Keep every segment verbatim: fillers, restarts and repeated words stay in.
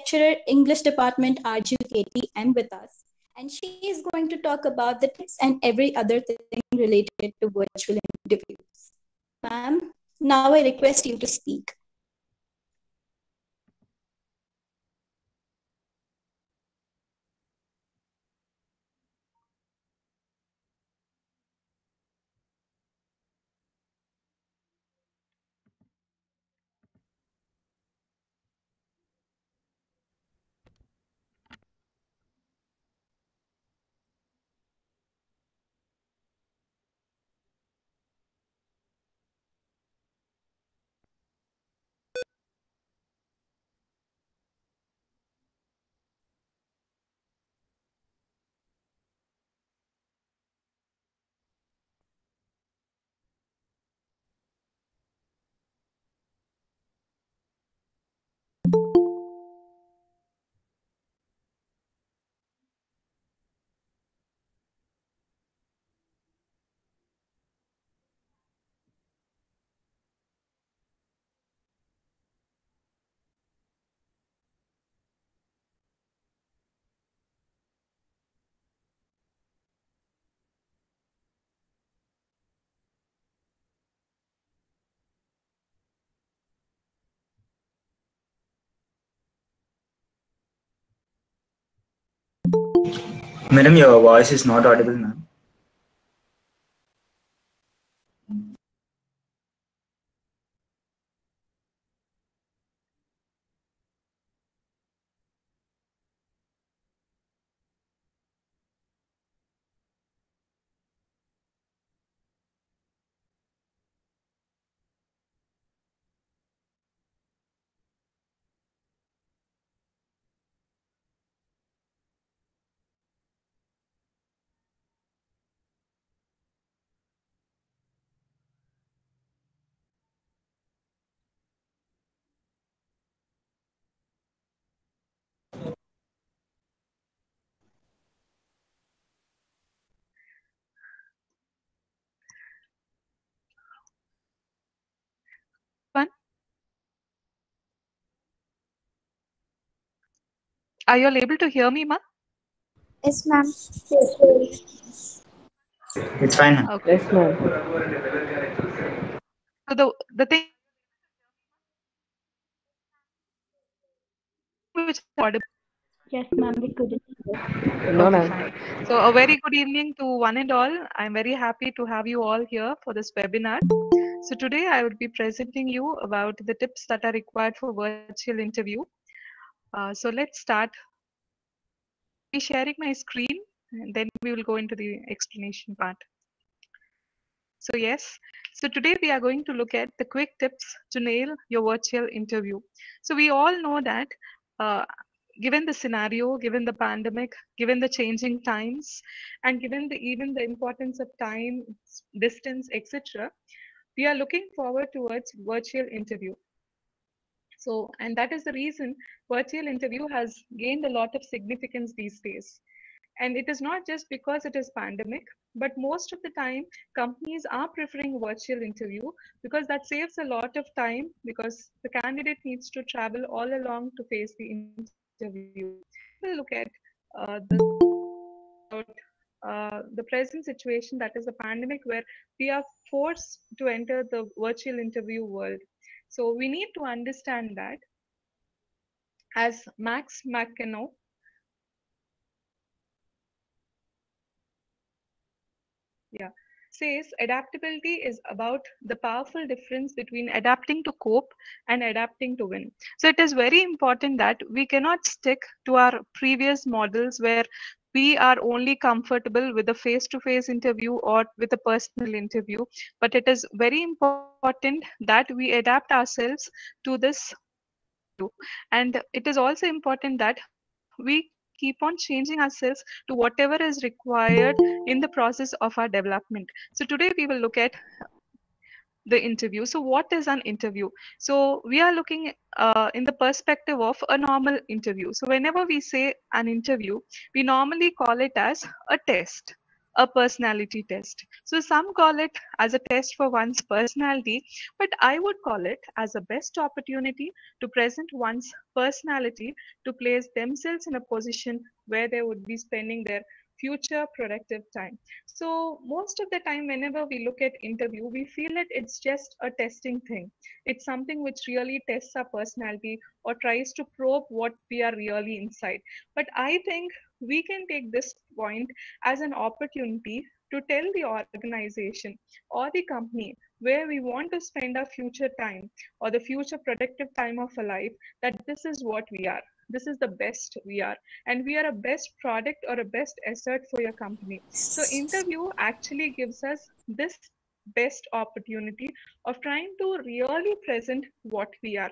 lecturer, English department, R J U K T, and with us. And she is going to talk about the tips and every other thing related to virtual interviews. Ma'am, now I request you to speak. Madam, your voice is not audible, ma'am. One. Are you all able to hear me, ma'am? Yes, ma'am. It's fine, ma'am. Okay. Yes, ma'am. So the the thing which is audible. Yes, ma'am, we couldn't hear. No, Okay, ma'am. fine. So a very good evening to one and all. I'm very happy to have you all here for this webinar. So today I will be presenting you about the tips that are required for virtual interview. Uh, so let's start. Be sharing my screen and then we will go into the explanation part. So yes, so today we are going to look at the quick tips to nail your virtual interview. So we all know that uh, given the scenario, given the pandemic, given the changing times, and given the even the importance of time, distance, et cetera, we are looking forward towards virtual interview. So, and that is the reason virtual interview has gained a lot of significance these days. And it is not just because it is pandemic, but most of the time companies are preferring virtual interview because that saves a lot of time because the candidate needs to travel all along to face the interview. We'll look at uh, the uh, the present situation, that is the pandemic, where we are forced to enter the virtual interview world. So we need to understand that, as Max Mackenau yeah, says, adaptability is about the powerful difference between adapting to cope and adapting to win. So it is very important that we cannot stick to our previous models where we are only comfortable with a face-to-face interview or with a personal interview, but it is very important that we adapt ourselves to this. And it is also important that we keep on changing ourselves to whatever is required in the process of our development. So today we will look at the interview. So what is an interview? So we are looking uh, in the perspective of a normal interview. So whenever we say an interview, we normally call it as a test, a personality test. So some call it as a test for one's personality, but I would call it as a best opportunity to present one's personality, to place themselves in a position where they would be spending their future productive time. So most of the time, whenever we look at interview, we feel that it's just a testing thing. It's something which really tests our personality or tries to probe what we are really inside. But I think we can take this point as an opportunity to tell the organization or the company where we want to spend our future time or the future productive time of our life, that this is what we are. This is the best we are, and we are a best product or a best asset for your company. So interview actually gives us this best opportunity of trying to really present what we are.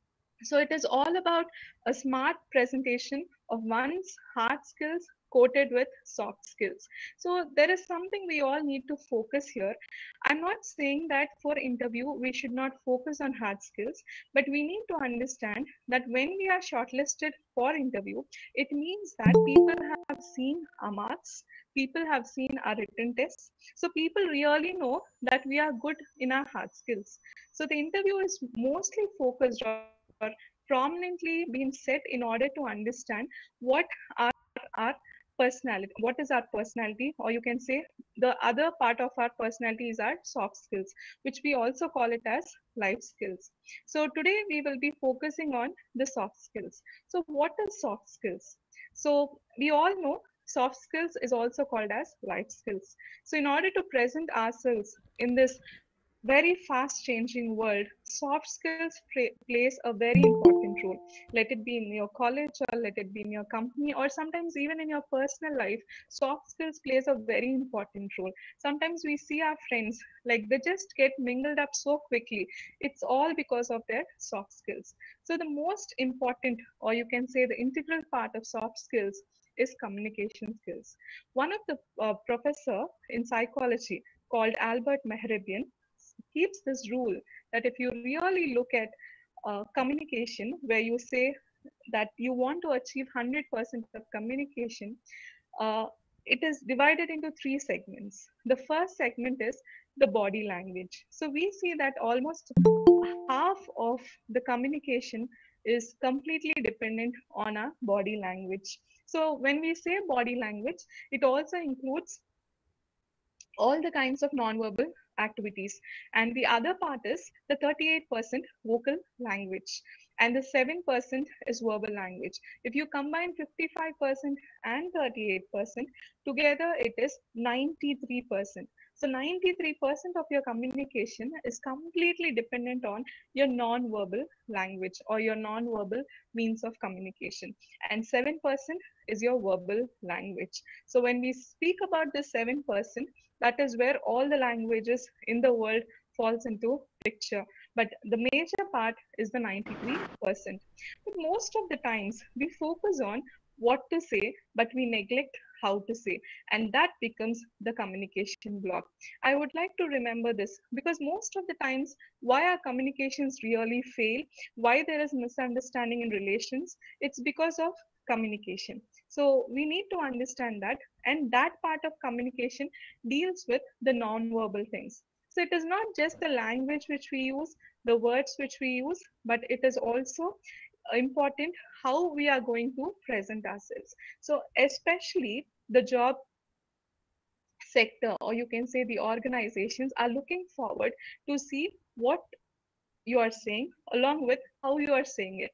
So it is all about a smart presentation of one's hard skills coated with soft skills. So there is something we all need to focus here. I'm not saying that for interview we should not focus on hard skills, but we need to understand that when we are shortlisted for interview, it means that people have seen our marks, people have seen our written tests. So people really know that we are good in our hard skills. So the interview is mostly focused or prominently been set in order to understand what are our personality, what is our personality, or you can say the other part of our personality is our soft skills, which we also call it as life skills. So today we will be focusing on the soft skills. So what is soft skills? So we all know soft skills is also called as life skills. So in order to present ourselves in this very fast changing world, soft skills plays a very important role. Let it be in your college, or let it be in your company, or sometimes even in your personal life, soft skills plays a very important role. Sometimes we see our friends, like they just get mingled up so quickly. It's all because of their soft skills. So the most important, or you can say the integral part of soft skills, is communication skills. One of the uh, professor in psychology called Albert Mehrabian keeps this rule that if you really look at uh, communication, where you say that you want to achieve one hundred percent of communication, uh, it is divided into three segments. The first segment is the body language. So we see that almost half of the communication is completely dependent on our body language. So when we say body language, it also includes all the kinds of nonverbal activities. And the other part is the thirty-eight percent vocal language, and the seven percent is verbal language. If you combine fifty-five percent and thirty-eight percent together, it is ninety-three percent. So ninety-three percent of your communication is completely dependent on your non-verbal language or your non-verbal means of communication. And seven percent is your verbal language. So when we speak about the seven percent, that is where all the languages in the world falls into picture. But the major part is the ninety-three percent. But most of the times we focus on what to say, but we neglect how to say. And that becomes the communication block. I would like to remember this because most of the times why our communications really fail, why there is misunderstanding in relations, it's because of communication. So we need to understand that, and that part of communication deals with the non-verbal things. So it is not just the language which we use, the words which we use, but it is also important how we are going to present ourselves. So especially the job sector, or you can say the organizations, are looking forward to see what you are saying along with how you are saying it.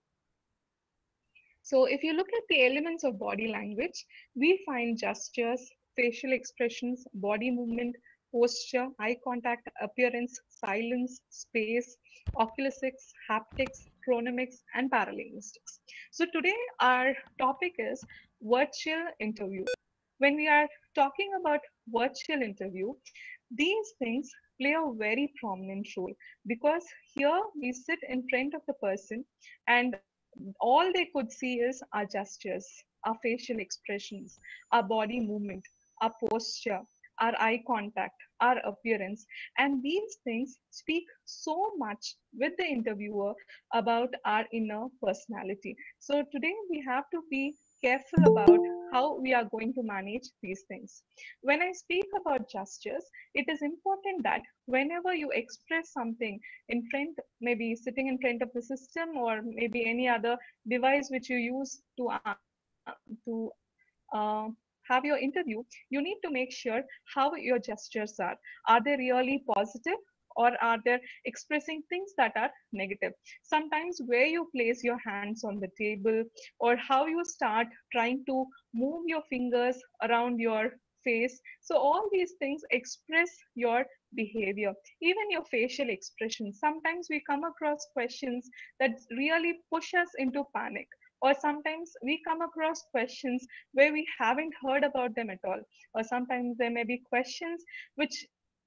So if you look at the elements of body language, we find gestures, facial expressions, body movement, posture, eye contact, appearance, silence, space, oculesics, haptics, chronomics, and paralinguistics. So today our topic is virtual interview. When we are talking about virtual interview, these things play a very prominent role because here we sit in front of the person and all they could see is our gestures, our facial expressions, our body movement, our posture, our eye contact, our appearance. And these things speak so much with the interviewer about our inner personality. So today we have to be careful about how we are going to manage these things. When I speak about gestures, it is important that whenever you express something in front, maybe sitting in front of the system or maybe any other device which you use to uh, to uh, have your interview, you need to make sure how your gestures are. Are they really positive, or are they expressing things that are negative? Sometimes where you place your hands on the table, or how you start trying to move your fingers around your face. So all these things express your behavior, even your facial expressions. Sometimes we come across questions that really push us into panic, or sometimes we come across questions where we haven't heard about them at all, or sometimes there may be questions which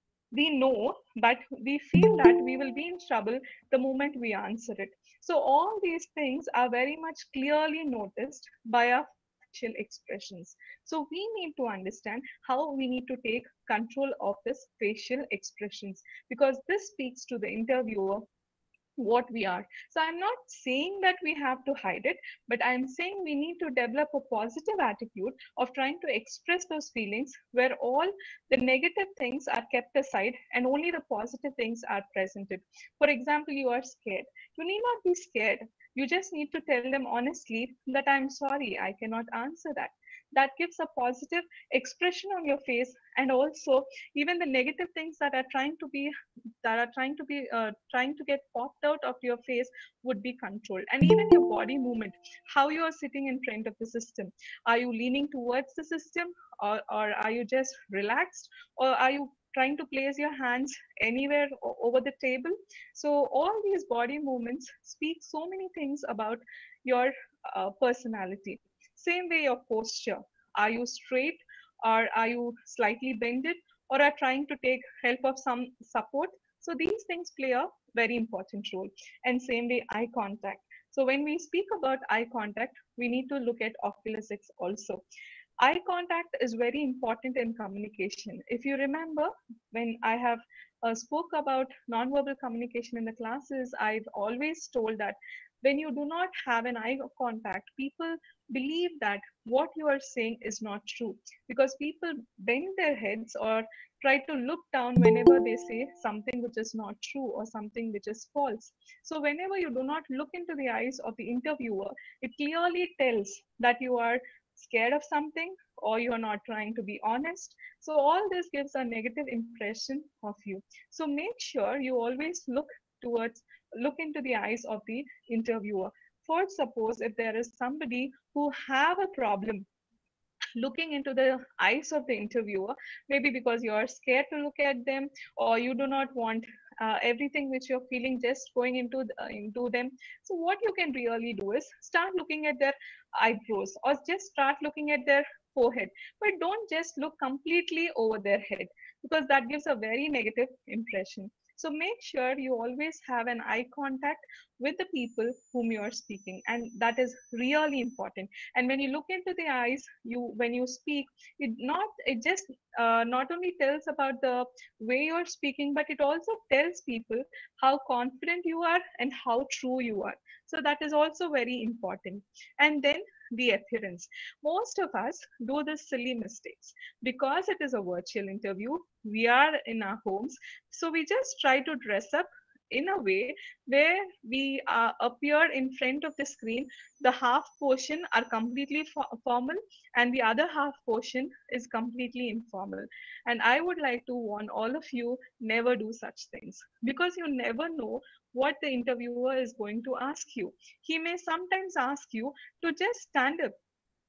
we know, but we feel that we will be in trouble the moment we answer it. So all these things are very much clearly noticed by our facial expressions. So we need to understand how we need to take control of this facial expressions, because this speaks to the interviewer what we are. So I'm not saying that we have to hide it, but I'm saying we need to develop a positive attitude of trying to express those feelings, where all the negative things are kept aside and only the positive things are presented. For example, you are scared. You need not be scared. You just need to tell them honestly that I'm sorry, I cannot answer that. That gives a positive expression on your face, and also even the negative things that are trying to be that are trying to be uh, trying to get popped out of your face would be controlled. And even your body movement, how you are sitting in front of the system, are you leaning towards the system, or, or are you just relaxed, or are you trying to place your hands anywhere over the table? So all these body movements speak so many things about your uh, personality. Same way, your posture, are you straight, or are you slightly bended, or are trying to take help of some support? So these things play a very important role. And same way, eye contact. So when we speak about eye contact, we need to look at oculesics also. Eye contact is very important in communication. If you remember, when I have uh, spoke about nonverbal communication in the classes, I've always told that when you do not have an eye contact, people believe that what you are saying is not true, because people bend their heads or try to look down whenever they say something which is not true or something which is false. So whenever you do not look into the eyes of the interviewer, it clearly tells that you are scared of something, or you're not trying to be honest. So all this gives a negative impression of you. So make sure you always look towards look into the eyes of the interviewer. For suppose if there is somebody who have a problem looking into the eyes of the interviewer, maybe because you are scared to look at them, or you do not want uh, everything which you're feeling just going into the, uh, into them. So what you can really do is start looking at their eyebrows, or just start looking at their forehead, but don't just look completely over their head, because that gives a very negative impression. So make sure you always have an eye contact with the people whom you are speaking, and that is really important. And when you look into the eyes, you when you speak, it not it just uh, not only tells about the way you're speaking, but it also tells people how confident you are and how true you are. So that is also very important. And then the appearance, most of us do the silly mistakes, because it is a virtual interview, we are in our homes, so we just try to dress up in a way where we uh, appear in front of the screen. The half portion are completely fo- formal, and the other half portion is completely informal. And I would like to warn all of you, never do such things, because you never know what the interviewer is going to ask you. He may sometimes ask you to just stand up,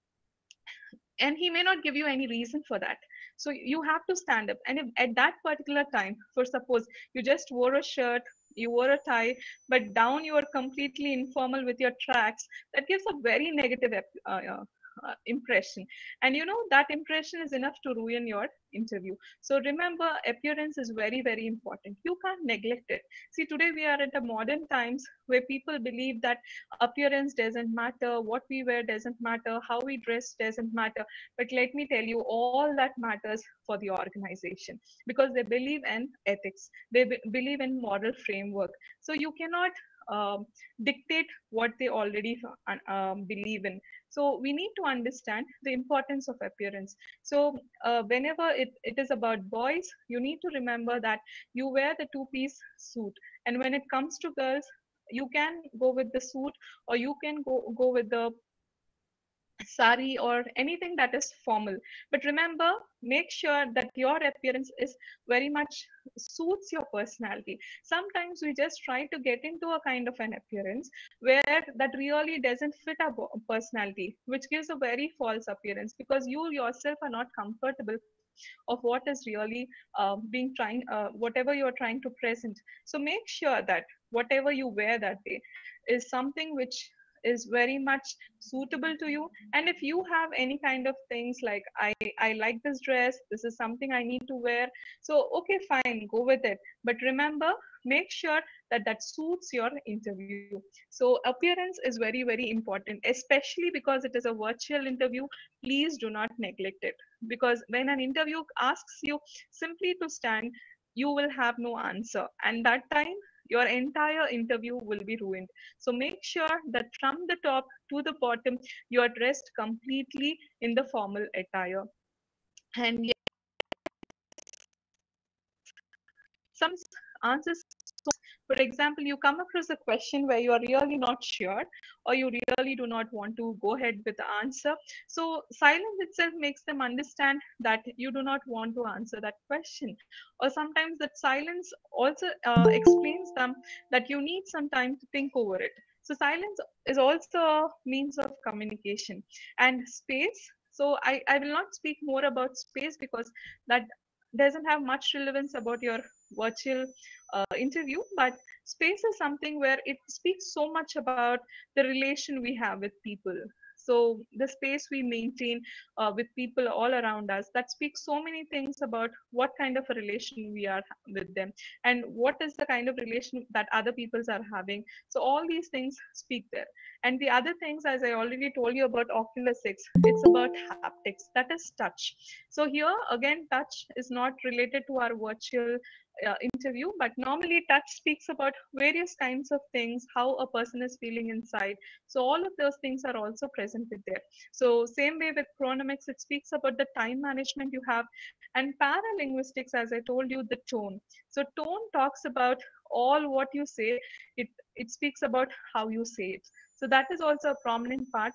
and he may not give you any reason for that. So you have to stand up, and if at that particular time, for suppose you just wore a shirt, you wore a tie, but down you are completely informal with your tracks, that gives a very negative uh, uh, uh, impression. And you know that impression is enough to ruin your interview. So remember, appearance is very very important, you can't neglect it. See, today we are at a modern times where people believe that appearance doesn't matter, what we wear doesn't matter, how we dress doesn't matter. But let me tell you, all that matters for the organization, because they believe in ethics, they be- believe in moral framework. So you cannot um, dictate what they already uh, um, believe in. So we need to understand the importance of appearance. So uh, whenever it, it is about boys, you need to remember that you wear the two-piece suit. And when it comes to girls, you can go with the suit, or you can go, go with the sari or anything that is formal. But remember, make sure that your appearance is very much suits your personality. Sometimes we just try to get into a kind of an appearance where that really doesn't fit our personality, which gives a very false appearance, because you yourself are not comfortable of what is really uh, being trying uh, whatever you are trying to present. So make sure that whatever you wear that day is something which is very much suitable to you. And if you have any kind of things like, i i like this dress, this is something I need to wear, so okay, fine, go with it. But remember, make sure that that suits your interview. So appearance is very very important, especially because it is a virtual interview. Please do not neglect it, because when an interview asks you simply to stand, you will have no answer, and that time your entire interview will be ruined. So make sure that from the top to the bottom, you are dressed completely in the formal attire. And yes, some answers. For example, you come across a question where you are really not sure, or you really do not want to go ahead with the answer. So silence itself makes them understand that you do not want to answer that question. Or sometimes that silence also uh, explains them that you need some time to think over it. So silence is also a means of communication. And space. So I, I will not speak more about space, because that doesn't have much relevance about your virtual uh, interview. But space is something where it speaks so much about the relation we have with people. So the space we maintain uh, with people all around us, that speaks so many things about what kind of a relation we are with them, and what is the kind of relation that other peoples are having. So all these things speak there. And the other things, as I already told you about Oculus six, it's about haptics, that is touch. So here again, touch is not related to our virtual uh, interview, but normally touch speaks about various kinds of things, how a person is feeling inside. So all of those things are also present with there. So same way with chronomics, it speaks about the time management you have. And paralinguistics, as I told you, the tone. So tone talks about all what you say. It it speaks about how you say it. So that is also a prominent part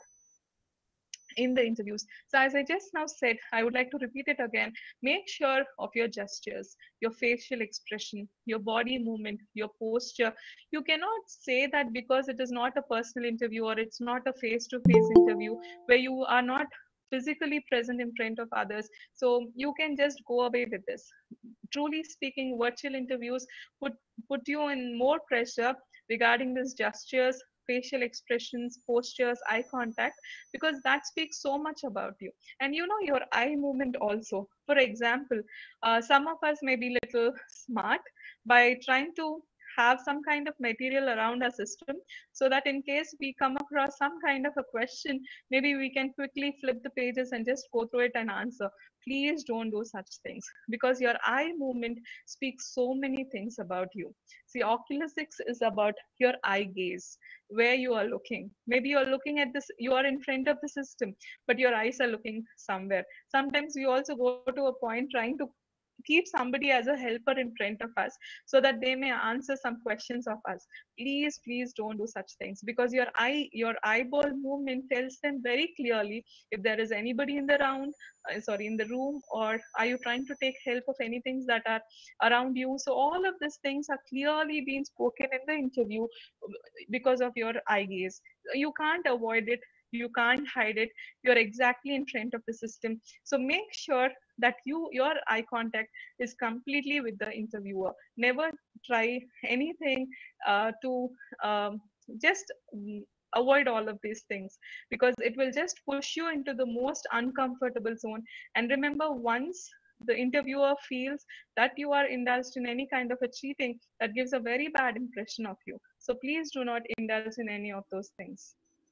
in the interviews. So as I just now said, I would like to repeat it again. Make sure of your gestures, your facial expression, your body movement, your posture. You cannot say that because it is not a personal interview, or it's not a face-to-face interview where you are not physically present in front of others. So you can just go away with this. Truly speaking, virtual interviews put put you in more pressure regarding these gestures, facial expressions, postures, eye contact, because that speaks so much about you. And you know, your eye movement also. For example, uh, some of us may be little smart by trying to have some kind of material around our system, so that in case we come across some kind of a question, maybe we can quickly flip the pages and just go through it and answer. Please don't do such things, because your eye movement speaks so many things about you. See, Oculus six is about your eye gaze, where you are looking. Maybe you're looking at this, you are in front of the system, but your eyes are looking somewhere. Sometimes we also go to a point trying to keep somebody as a helper in front of us, so that they may answer some questions of us. Please please don't do such things, because your eye your eyeball movement tells them very clearly if there is anybody in the round uh, sorry in the room, or are you trying to take help of any things that are around you. So all of these things are clearly being spoken in the interview because of your eye gaze. You can't avoid it, you can't hide it. You're exactly in front of the system. So make sure that you your eye contact is completely with the interviewer. Never try anything uh, to um, just mm, avoid all of these things, because it will just push you into the most uncomfortable zone. And remember, once the interviewer feels that you are indulged in any kind of a cheating, that gives a very bad impression of you. So please do not indulge in any of those things.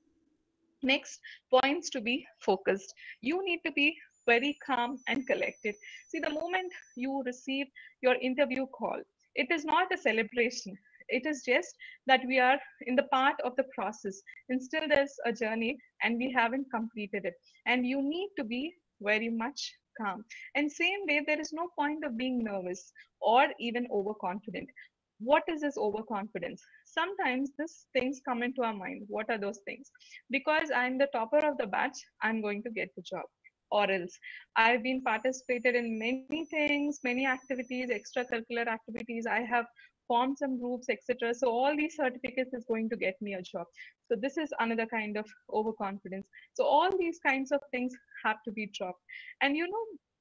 Next, points to be focused. You need to be very calm and collected. See, the moment you receive your interview call, it is not a celebration. it is just that we are in the part of the process, and still there's a journey and we haven't completed it. And you need to be very much calm. And same way, there is no point of being nervous or even overconfident. What is this overconfidence? Sometimes these things come into our mind. What are those things? Because I'm the topper of the batch, I'm going to get the job. Or else I've been participated in many things, many activities, extracurricular activities. I have formed some groups, et cetera. So all these certificates is going to get me a job. So this is another kind of overconfidence. So all these kinds of things have to be dropped. And you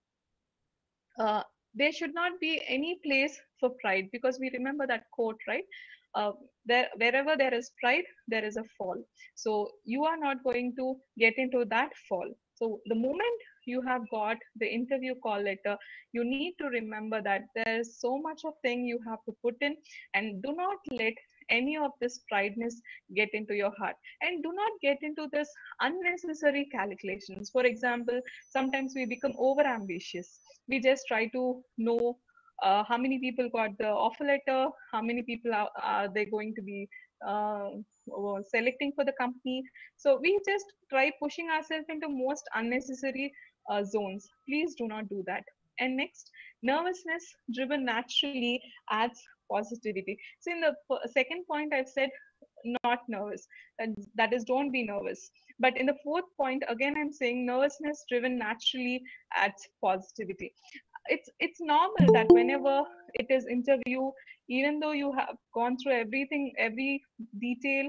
know, uh, there should not be any place for pride, because we remember that quote, right? Uh, there, wherever there is pride, there is a fall. So you are not going to get into that fall. So the moment you have got the interview call letter, you need to remember that there is so much of thing you have to put in, and do not let any of this prideness get into your heart, and do not get into this unnecessary calculations. For example, sometimes we become over ambitious. We just try to know uh, how many people got the offer letter, how many people are, are they going to be uh, selecting for the company. So we just try pushing ourselves into most unnecessary uh, zones. Please do not do that. And next, nervousness driven naturally adds positivity. So in the second point, I've said not nervous, and that is, don't be nervous. But in the fourth point, again, I'm saying nervousness driven naturally adds positivity. It's it's normal that whenever it is interview, even though you have gone through everything, every detail,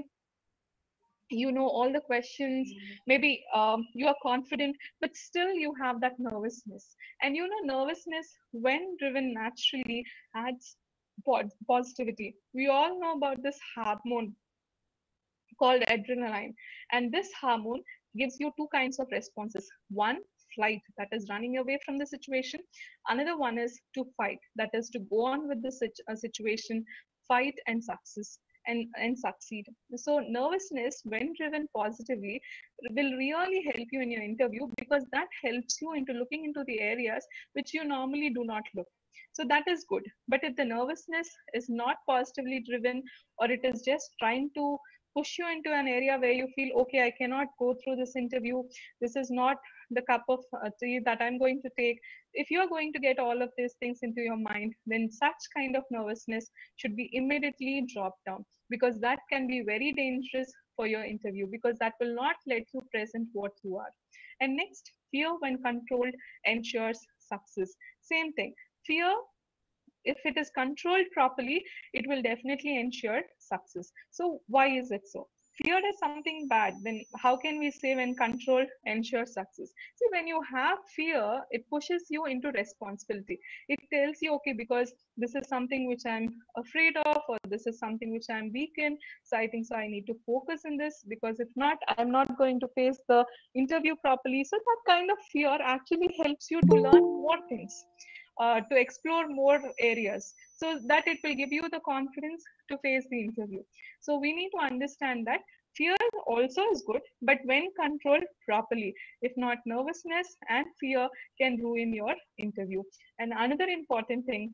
you know all the questions, maybe um, you are confident, but still you have that nervousness. And you know, nervousness when driven naturally adds positivity. We all know about this hormone called adrenaline, and this hormone gives you two kinds of responses. One, flight, that is running away from the situation. Another one is to fight, that is to go on with the situ- uh, situation, fight and success and and succeed. So nervousness when driven positively will really help you in your interview, because that helps you into looking into the areas which you normally do not look. So that is good. But if the nervousness is not positively driven, or it is just trying to push you into an area where you feel, okay, I cannot go through this interview, this is not the cup of uh, tea that I'm going to take. If you're going to get all of these things into your mind, then such kind of nervousness should be immediately dropped down, because that can be very dangerous for your interview, because that will not let you present what you are. And next, fear when controlled ensures success. Same thing. Fear, if it is controlled properly, it will definitely ensure success. So why is it so? Fear is something bad. Then how can we say when controlled ensures success? See, when you have fear, it pushes you into responsibility. It tells you, okay, because this is something which I'm afraid of, or this is something which I'm weak in, so I think so I need to focus in this, because if not, I'm not going to face the interview properly. So that kind of fear actually helps you to learn more things, uh, to explore more areas, so that it will give you the confidence to face the interview. So we need to understand that fear also is good, but when controlled properly. If not, nervousness and fear can ruin your interview. And another important thing,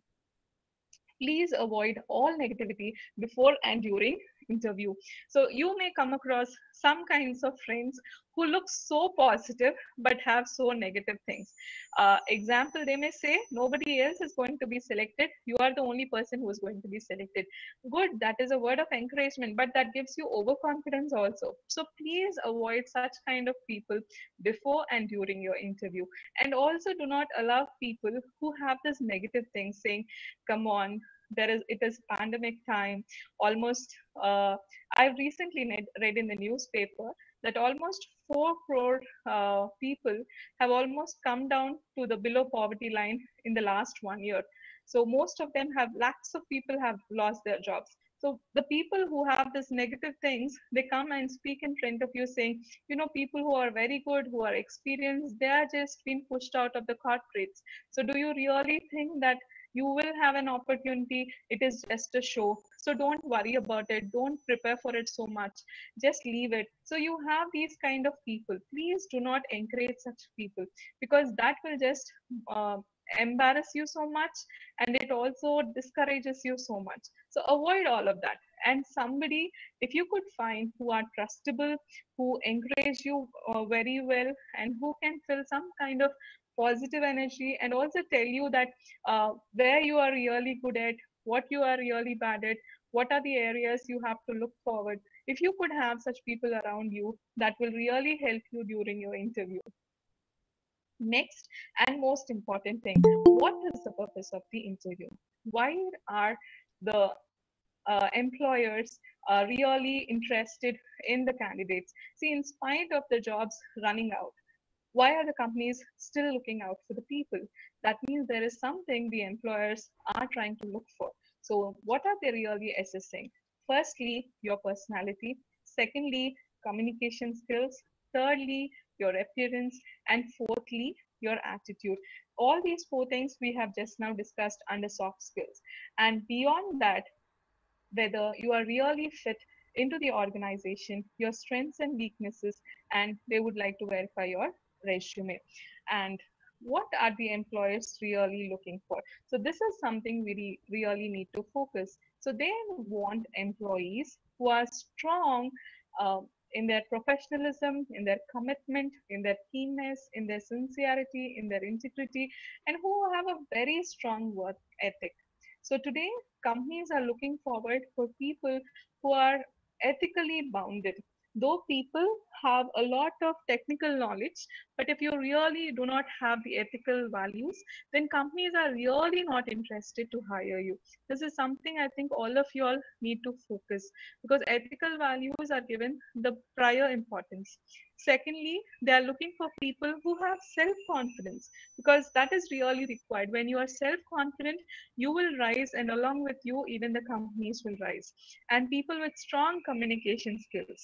please avoid all negativity before and during interview. So you may come across some kinds of friends who look so positive but have so negative things. Uh, example, they may say nobody else is going to be selected, you are the only person who is going to be selected. Good, that is a word of encouragement, but that gives you overconfidence also. So please avoid such kind of people before and during your interview. And also do not allow people who have this negative thing saying, come on, there is it is pandemic time, almost uh, I've recently read, read in the newspaper that almost four crore uh, people have almost come down to the below poverty line in the last one year. So most of them have, lakhs of people have lost their jobs. So the people who have this negative things, they come and speak in front of you saying, you know, people who are very good, who are experienced, they are just being pushed out of the corporates. So do you really think that you will have an opportunity? It is just a show. So don't worry about it, don't prepare for it so much, just leave it. So you have these kind of people, please do not encourage such people, because that will just uh, embarrass you so much, and it also discourages you so much. So avoid all of that. And somebody, if you could find who are trustable, who encourage you uh, very well, and who can fill some kind of positive energy, and also tell you that uh, where you are really good at, what you are really bad at, what are the areas you have to look forward. If you could have such people around you, that will really help you during your interview. Next and most important thing, what is the purpose of the interview? Why are the uh, employers are really interested in the candidates? See, in spite of the jobs running out, why are the companies still looking out for the people? That means there is something the employers are trying to look for. So, what are they really assessing? Firstly, your personality. Secondly, communication skills. Thirdly, your appearance. And fourthly, your attitude. All these four things we have just now discussed under soft skills. And beyond that, whether you are really fit into the organization, your strengths and weaknesses, and they would like to verify your resume. And what are the employers really looking for? So this is something we re- really need to focus. So they want employees who are strong uh, in their professionalism, in their commitment, in their keenness, in their sincerity, in their integrity, and who have a very strong work ethic. So today, companies are looking forward for people who are ethically bounded. Though people have a lot of technical knowledge, but if you really do not have the ethical values, then companies are really not interested to hire you. This is something I think all of you all need to focus, because ethical values are given the prior importance. Secondly, they are looking for people who have self-confidence, because that is really required. When you are self-confident, you will rise, and along with you, even the companies will rise. And people with strong communication skills,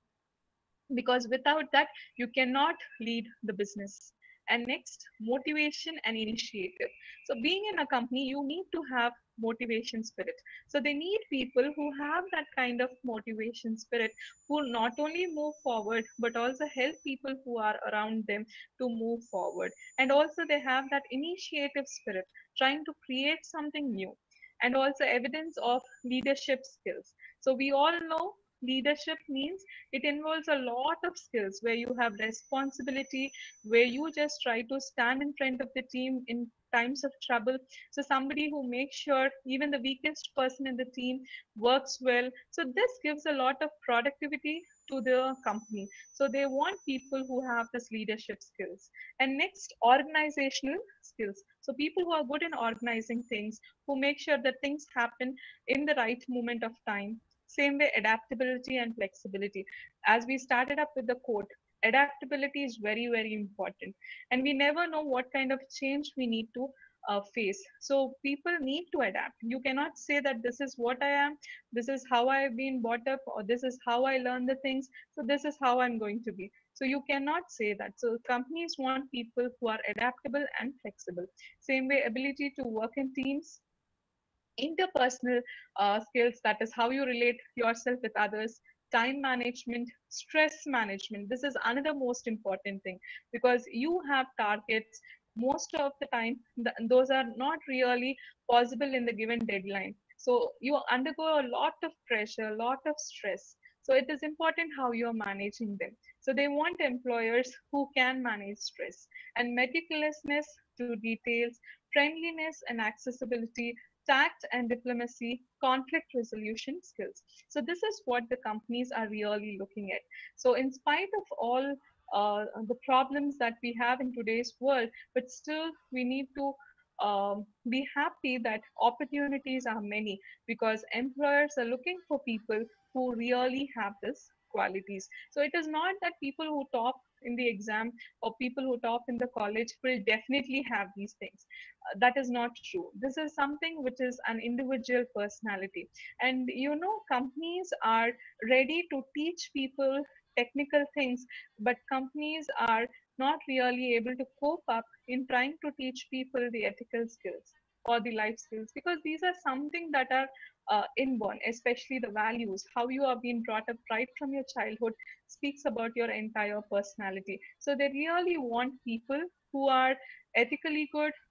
because without that, you cannot lead the business. And next, motivation and initiative. So being in a company, you need to have motivation spirit. So they need people who have that kind of motivation spirit, who not only move forward but also help people who are around them to move forward. And also they have that initiative spirit, trying to create something new. And also evidence of leadership skills. So we all know leadership means it involves a lot of skills, where you have responsibility, where you just try to stand in front of the team in times of trouble. So somebody who makes sure even the weakest person in the team works well. So this gives a lot of productivity to the company. So they want people who have this leadership skills. And next, organizational skills. So people who are good in organizing things, who make sure that things happen in the right moment of time. Same way, adaptability and flexibility. As we started up with the quote, adaptability is very, very important. And we never know what kind of change we need to uh, face. So people need to adapt. You cannot say that this is what I am, this is how I've been brought up, or this is how I learn the things, so this is how I'm going to be. So you cannot say that. So companies want people who are adaptable and flexible. Same way, ability to work in teams, interpersonal uh, skills, that is how you relate yourself with others, time management, stress management. This is another most important thing, because you have targets. Most of the time, th- those are not really possible in the given deadline. So you undergo a lot of pressure, a lot of stress. So it is important how you are managing them. So they want employers who can manage stress. And meticulousness to details, friendliness and accessibility, tact and diplomacy, conflict resolution skills. So this is what the companies are really looking at. So in spite of all uh, the problems that we have in today's world, but still we need to um, be happy that opportunities are many, because employers are looking for people who really have this qualities. So it is not that people who top in the exam or people who top in the college will definitely have these things. Uh, that is not true. This is something which is an individual personality. And you know, companies are ready to teach people technical things, but companies are not really able to cope up in trying to teach people the ethical skills or the life skills, because these are something that are uh, inborn, especially the values. How you are being brought up right from your childhood speaks about your entire personality. So they really want people who are ethically good,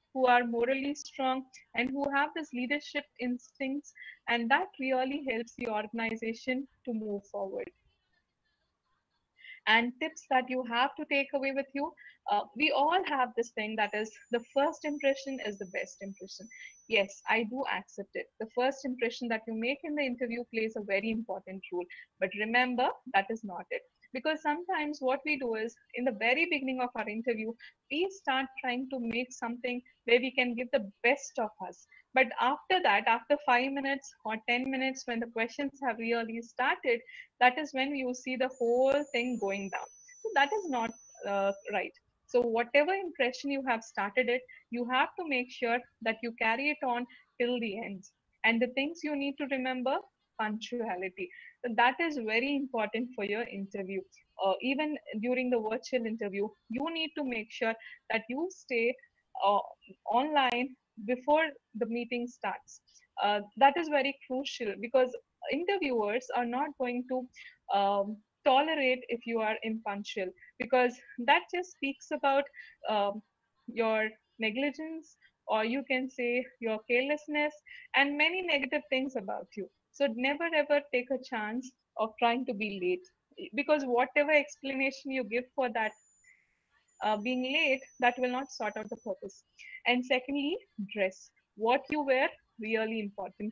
who are morally strong, and who have this leadership instincts, and that really helps the organization to move forward. And tips that you have to take away with you, uh, we all have this thing that is the first impression is the best impression. Yes, I do accept it. The first impression that you make in the interview plays a very important role, but remember, that is not it. Because sometimes what we do is, in the very beginning of our interview, we start trying to make something where we can give the best of us. But after that, after five minutes or ten minutes, when the questions have really started, that is when you see the whole thing going down. So that is not uh, right. So whatever impression you have started it, you have to make sure that you carry it on till the end. And the things you need to remember: punctuality. So that is very important for your interview. Uh, even during the virtual interview, you need to make sure that you stay uh, online before the meeting starts. Uh, that is very crucial, because interviewers are not going to um, tolerate if you are impunctual, because that just speaks about um, your negligence, or you can say your carelessness, and many negative things about you. So never ever take a chance of trying to be late, because whatever explanation you give for that uh, being late, that will not sort out the purpose. And secondly, dress. What you wear, really important.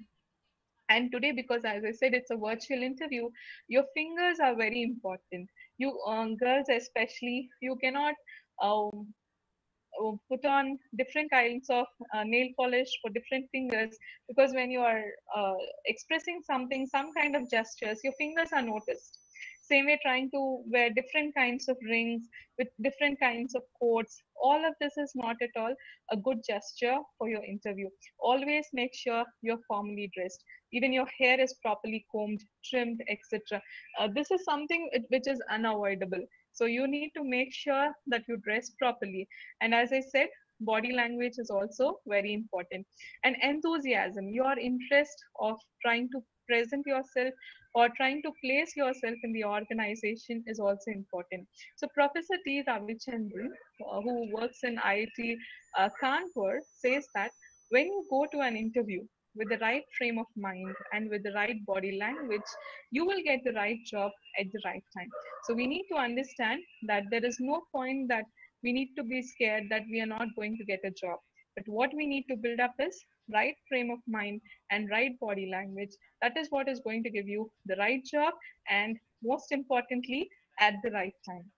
And today, because as I said, it's a virtual interview, your fingers are very important. You um, girls especially, you cannot um, uh, put on different kinds of uh, nail polish for different fingers, because when you are uh, expressing something, some kind of gestures, your fingers are noticed. Same way, trying to wear different kinds of rings with different kinds of coats, all of this is not at all a good gesture for your interview. Always make sure you're formally dressed. Even your hair is properly combed, trimmed, etc. Uh, this is something it- which is unavoidable. So you need to make sure that you dress properly. And as I said, body language is also very important. And enthusiasm, your interest of trying to present yourself or trying to place yourself in the organization is also important. So Professor T. Ravichandran, uh, who works in I I T uh, Kanpur, says that when you go to an interview with the right frame of mind and with the right body language, you will get the right job at the right time. So we need to understand that there is no point that we need to be scared that we are not going to get a job. But what we need to build up is right frame of mind and right body language. That is what is going to give you the right job, and most importantly, at the right time.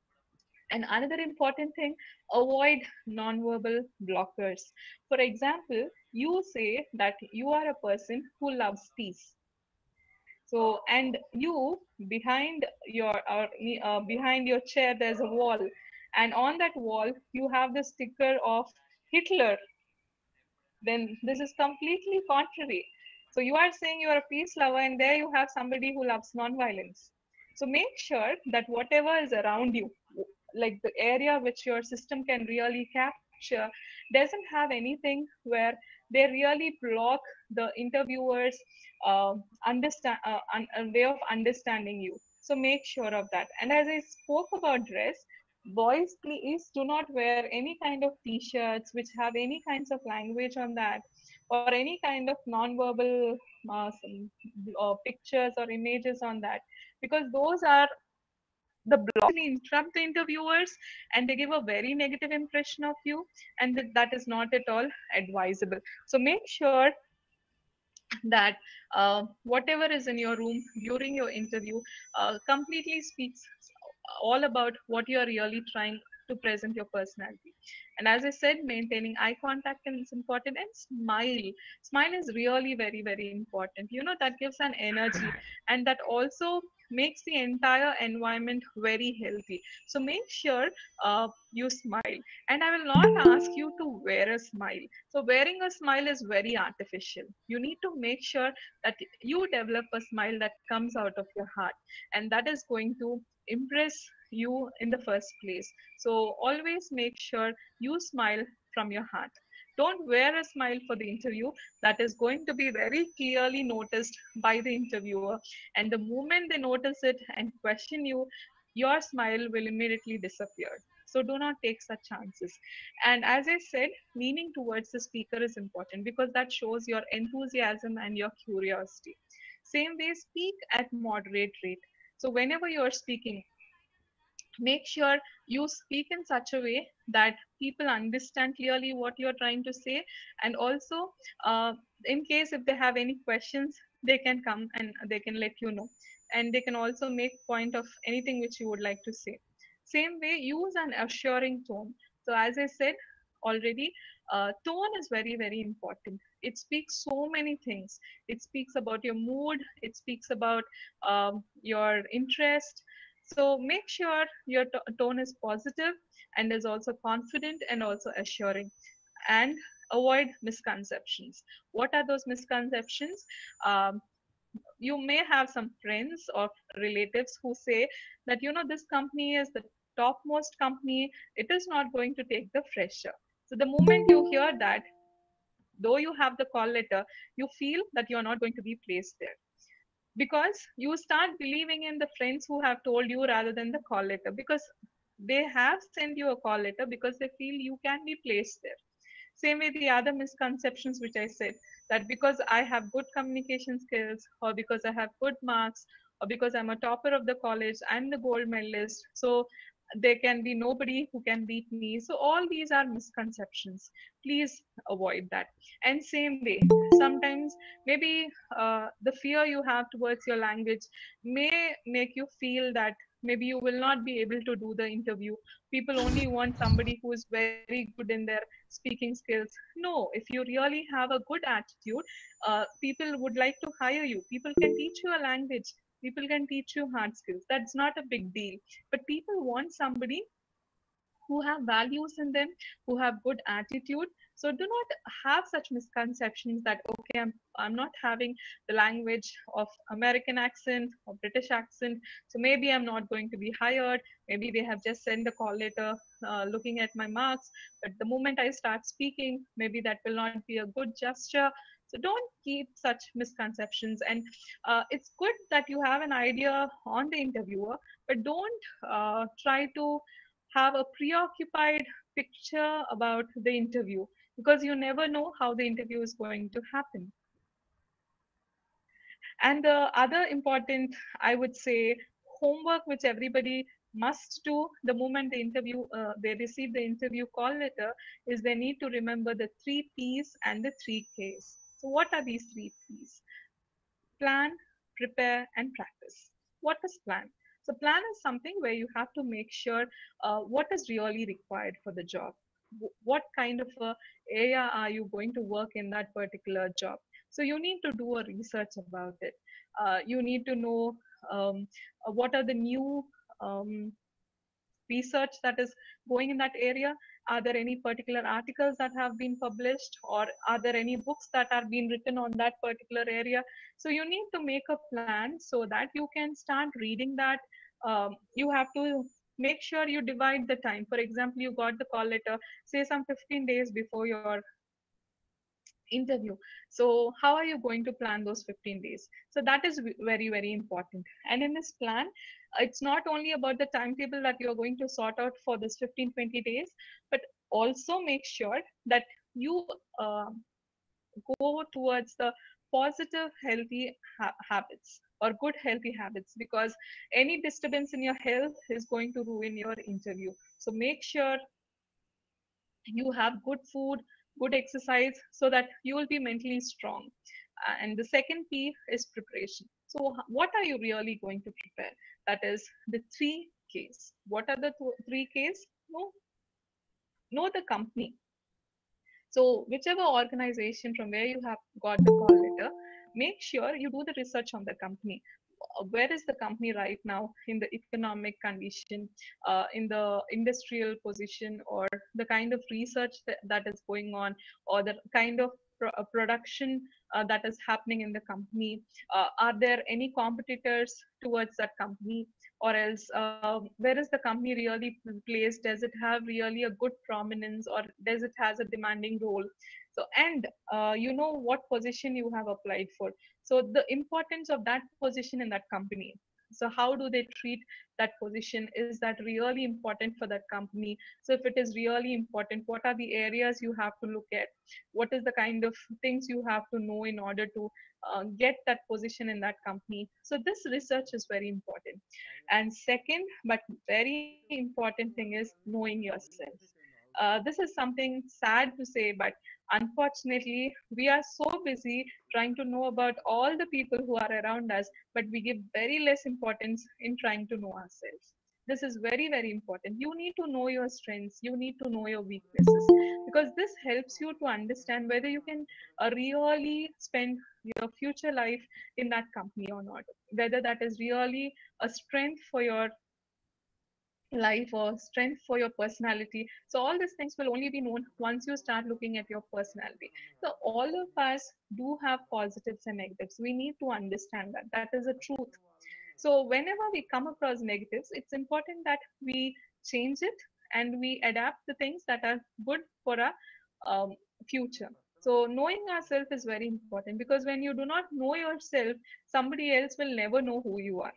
And another important thing, avoid nonverbal blockers. For example, you say that you are a person who loves peace. So, and you behind your uh, uh, behind your chair, there's a wall, and on that wall you have the sticker of Hitler. Then this is completely contrary. So you are saying you are a peace lover, and there you have somebody who loves non-violence. So make sure that whatever is around you, like the area which your system can really capture, doesn't have anything where they really block the interviewer's uh, understand uh, un- uh, way of understanding you. So make sure of that. And as I spoke about dress, boys, please do not wear any kind of t-shirts which have any kinds of language on that, or any kind of non-verbal uh, some, uh, pictures or images on that, because those are the blogs interrupt the interviewers, and they give a very negative impression of you, and that, that is not at all advisable. So make sure that uh, whatever is in your room during your interview uh, completely speaks all about what you are really trying to present your personality. And as I said, maintaining eye contact is important, and smile. Smile is really very, very important. You know, that gives an energy, and that also makes the entire environment very healthy. So make sure uh, you smile. And I will not ask you to wear a smile. So wearing a smile is very artificial. You need to make sure that you develop a smile that comes out of your heart, and that is going to impress you in the first place. So always make sure you smile from your heart. Don't wear a smile for the interview. That is going to be very clearly noticed by the interviewer. And the moment they notice it and question you, your smile will immediately disappear. So do not take such chances. And as I said, leaning towards the speaker is important because that shows your enthusiasm and your curiosity. Same way, speak at moderate rate. So whenever you're speaking, make sure you speak in such a way that people understand clearly what you're trying to say. And also, uh, in case if they have any questions, they can come and they can let you know, and they can also make point of anything which you would like to say. Same way, use an assuring tone. So as I said already, uh, tone is very very important. It speaks so many things. It speaks about your mood, it speaks about um, your interest. So make sure your to- tone is positive and is also confident and also assuring. And avoid misconceptions. What are those misconceptions? Um, you may have some friends or relatives who say that, you know, this company is the topmost company, it is not going to take the fresher. So the moment you hear that, though you have the call letter, you feel that you are not going to be placed there, because you start believing in the friends who have told you rather than the call letter, because they have sent you a call letter because they feel you can be placed there. Same way, the other misconceptions which I said, that because I have good communication skills, or because I have good marks, or because I'm a topper of the college, I'm the gold medalist, so there can be nobody who can beat me. So all these are misconceptions. Please avoid that. And same way, sometimes maybe uh, the fear you have towards your language may make you feel that maybe you will not be able to do the interview. People only want somebody who is very good in their speaking skills. No, if you really have a good attitude, uh, people would like to hire you. People can teach you a language, people can teach you hard skills. That's not a big deal. But people want somebody who have values in them, who have good attitude. So do not have such misconceptions that, okay, I'm, I'm not having the language of American accent or British accent, so maybe I'm not going to be hired. Maybe they have just sent a call letter uh, looking at my marks, but the moment I start speaking, maybe that will not be a good gesture. So don't keep such misconceptions. And uh, it's good that you have an idea on the interviewer, but don't uh, try to have a preoccupied picture about the interview, because you never know how the interview is going to happen. And the other important, I would say, homework which everybody must do the moment the interview uh, they receive the interview call letter, is they need to remember the three P's and the three K's. So what are these three P's? Plan, prepare, and practice. What is plan? So plan is something where you have to make sure uh, what is really required for the job. What kind of a area are you going to work in that particular job? So you need to do a research about it. Uh, you need to know um, uh, what are the new um, research that is going in that area. Are there any particular articles that have been published, or are there any books that are being written on that particular area? So you need to make a plan so that you can start reading that. Um, you have to make sure you divide the time. For example, you got the call letter, say some fifteen days before your interview. So how are you going to plan those fifteen days? So that is very very important. And in this plan, it's not only about the timetable that you're going to sort out for this fifteen twenty days, but also make sure that you uh, go towards the positive healthy ha- habits, or good healthy habits, because any disturbance in your health is going to ruin your interview. So make sure you have good food, good exercise, so that you will be mentally strong. Uh, and the second P is preparation. So, h- what are you really going to prepare? That is the three Ks. What are the th- three Ks? Know, know the company. So, whichever organization from where you have got the call letter, make sure you do the research on the company. Uh, Where is the company right now in the economic condition, uh, in the industrial position, or the kind of research that, that is going on, or the kind of pro- uh, production uh, that is happening in the company? Uh, are there any competitors towards that company? Or else, uh, where is the company really placed? Does it have really a good prominence, or does it has a demanding role? So, and uh, you know what position you have applied for. So the importance of that position in that company, So how do they treat that position? Is that really important for that company? So if it is really important, what are the areas you have to look at? What is the kind of things you have to know in order to uh, get that position in that company? So this research is very important. And second, but very important thing is knowing yourself. Uh, this is something sad to say, but unfortunately, we are so busy trying to know about all the people who are around us, but we give very less importance in trying to know ourselves. This is very, very important. You need to know your strengths, you need to know your weaknesses, because this helps you to understand whether you can uh, really spend your future life in that company or not, whether that is really a strength for your life or strength for your personality. So all these things will only be known once you start looking at your personality. So all of us do have positives and negatives. We need to understand that. That is a truth. So whenever we come across negatives, it's important that we change it and we adapt the things that are good for our um, future. So knowing ourselves is very important, because when you do not know yourself, somebody else will never know who you are.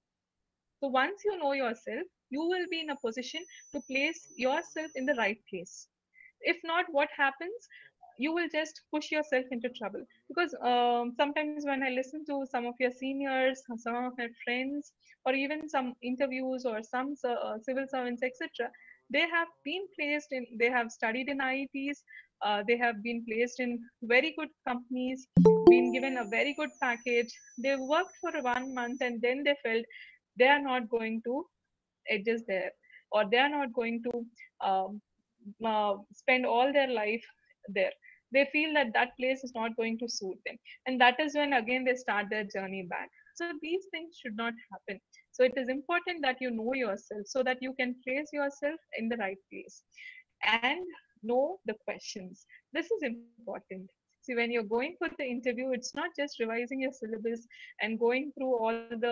So once you know yourself, you will be in a position to place yourself in the right place. If not, what happens? You will just push yourself into trouble. Because um, sometimes when I listen to some of your seniors, some of my friends, or even some interviews or some uh, civil servants, et cetera, they have been placed in, they have studied in I I Ts, uh, they have been placed in very good companies, been given a very good package. They worked for one month and then they felt they are not going to adjust there, or they are not going to um, uh, spend all their life there. They feel that that place is not going to suit them, and that is when again they start their journey back. So these things should not happen. So it is important that you know yourself so that you can place yourself in the right place and know the questions. This is important. See, when you're going for the interview, it's not just revising your syllabus and going through all the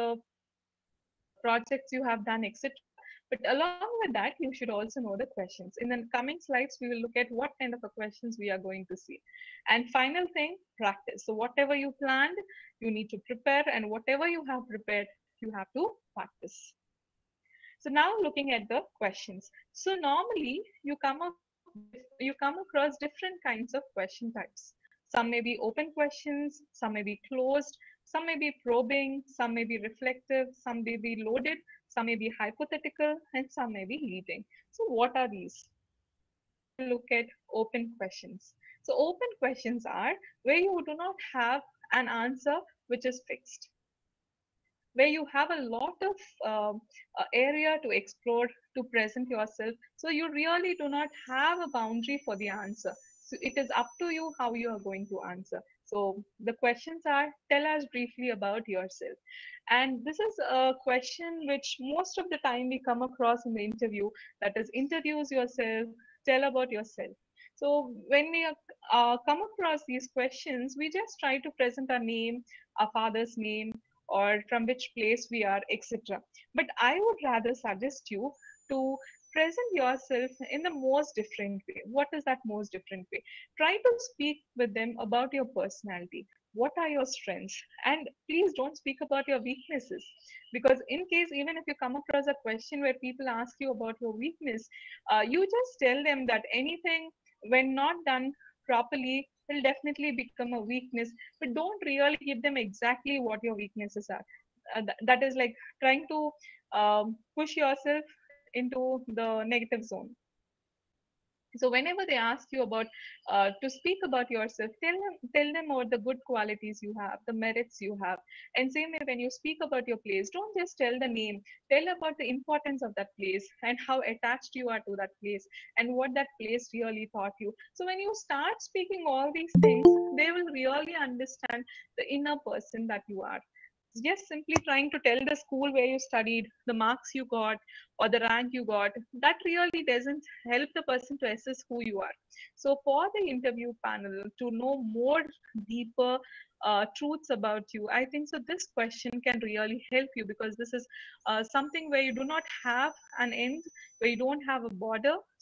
uh, projects you have done, et cetera. But along with that, you should also know the questions. In the coming slides, we will look at what kind of a questions we are going to see. And final thing, practice. So whatever you planned, you need to prepare, and whatever you have prepared, you have to practice. So now looking at the questions. So normally you come up you come across different kinds of question types. Some may be open questions, some may be closed, some may be probing, some may be reflective, some may be loaded, some may be hypothetical, and some may be leading. So what are these? First, we will look at open questions. So open questions are where you do not have an answer which is fixed, where you have a lot of um, uh, area to explore, to present yourself. So you really do not have a boundary for the answer. So it is up to you how you are going to answer. So the questions are, tell us briefly about yourself. And this is a question which most of the time we come across in the interview, that is, introduce yourself, tell about yourself. So when we uh, come across these questions, we just try to present our name, our father's name, or from which place we are, et cetera. But I would rather suggest you to present yourself in the most different way. What is that most different way? Try to speak with them about your personality. What are your strengths? And please don't speak about your weaknesses. Because in case, even if you come across a question where people ask you about your weakness, uh, you just tell them that anything, when not done properly, will definitely become a weakness, but don't really give them exactly what your weaknesses are. Uh, th- that is like trying to um, push yourself into the negative zone. So whenever they ask you about uh, to speak about yourself, tell them tell them about the good qualities you have, the merits you have. And same way, when you speak about your place, don't just tell the name. Tell about the importance of that place and how attached you are to that place and what that place really taught you. So when you start speaking all these things, they will really understand the inner person that you are. Just simply trying to tell the school where you studied, the marks you got, or the rank you got, that really doesn't help the person to assess who you are. So for the interview panel to know more deeper uh, truths about you, I think so this question can really help you, because this is uh, something where you do not have an end, where you don't have a border.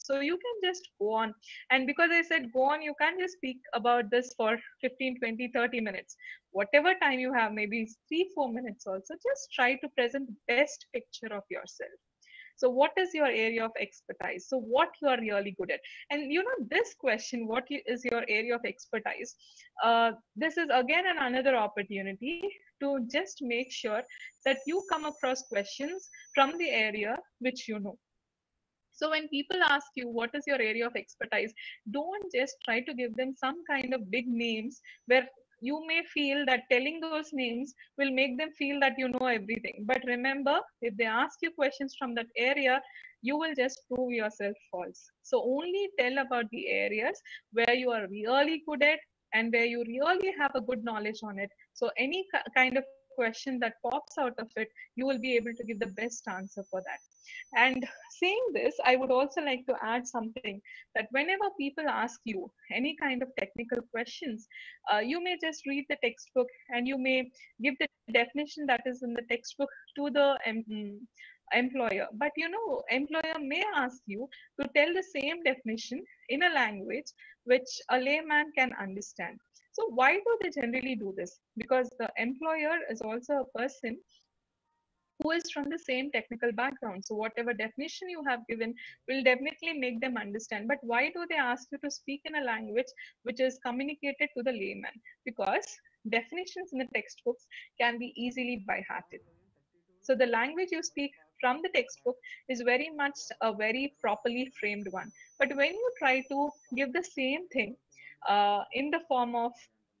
So you can just go on. And because I said go on, you can't just speak about this for fifteen, twenty, thirty minutes. Whatever time you have, maybe three, four minutes also, just try to present the best picture of yourself. So what is your area of expertise? So what you are really good at? And you know, this question, what is your area of expertise? Uh, this is again an another opportunity to just make sure that you come across questions from the area which you know. So when people ask you what is your area of expertise, don't just try to give them some kind of big names where you may feel that telling those names will make them feel that you know everything. But remember, if they ask you questions from that area, you will just prove yourself false. So only tell about the areas where you are really good at and where you really have a good knowledge on it. So any kind of question that pops out of it, you will be able to give the best answer for that. And saying this, I would also like to add something, that whenever people ask you any kind of technical questions, uh, you may just read the textbook and you may give the definition that is in the textbook to the um, employer. But you know, employer may ask you to tell the same definition in a language which a layman can understand. So why do they generally do this? Because the employer is also a person who is from the same technical background. So whatever definition you have given will definitely make them understand. But why do they ask you to speak in a language which is communicated to the layman? Because definitions in the textbooks can be easily by hearted. So the language you speak from the textbook is very much a very properly framed one. But when you try to give the same thing uh, in the form of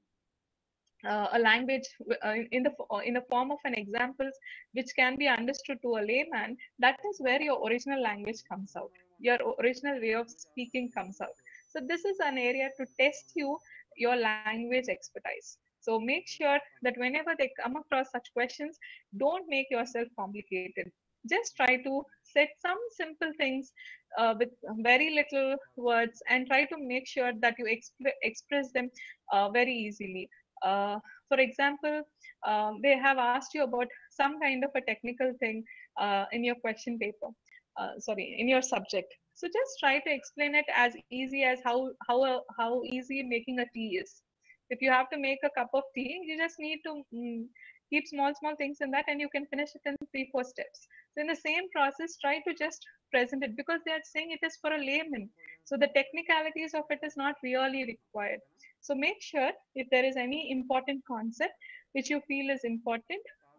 uh, a language uh, in the uh, in the form of an examples which can be understood to a layman, that is where your original language comes out, your original way of speaking comes out. So this is an area to test you your language expertise. So make sure that whenever they come across such questions, don't make yourself complicated. Just try to set some simple things uh, with very little words, and try to make sure that you exp- express them uh, very easily. uh, for example, um, they have asked you about some kind of a technical thing uh, in your question paper, uh, sorry, in your subject. So just try to explain it as easy as how how a, how easy making a tea is. If you have to make a cup of tea, you just need to mm, keep small small things in that, and you can finish it in three four steps. So in the same process, try to just present it, because they are saying it is for a layman. So the technicalities of it is not really required. So make sure if there is any important concept which you feel is important,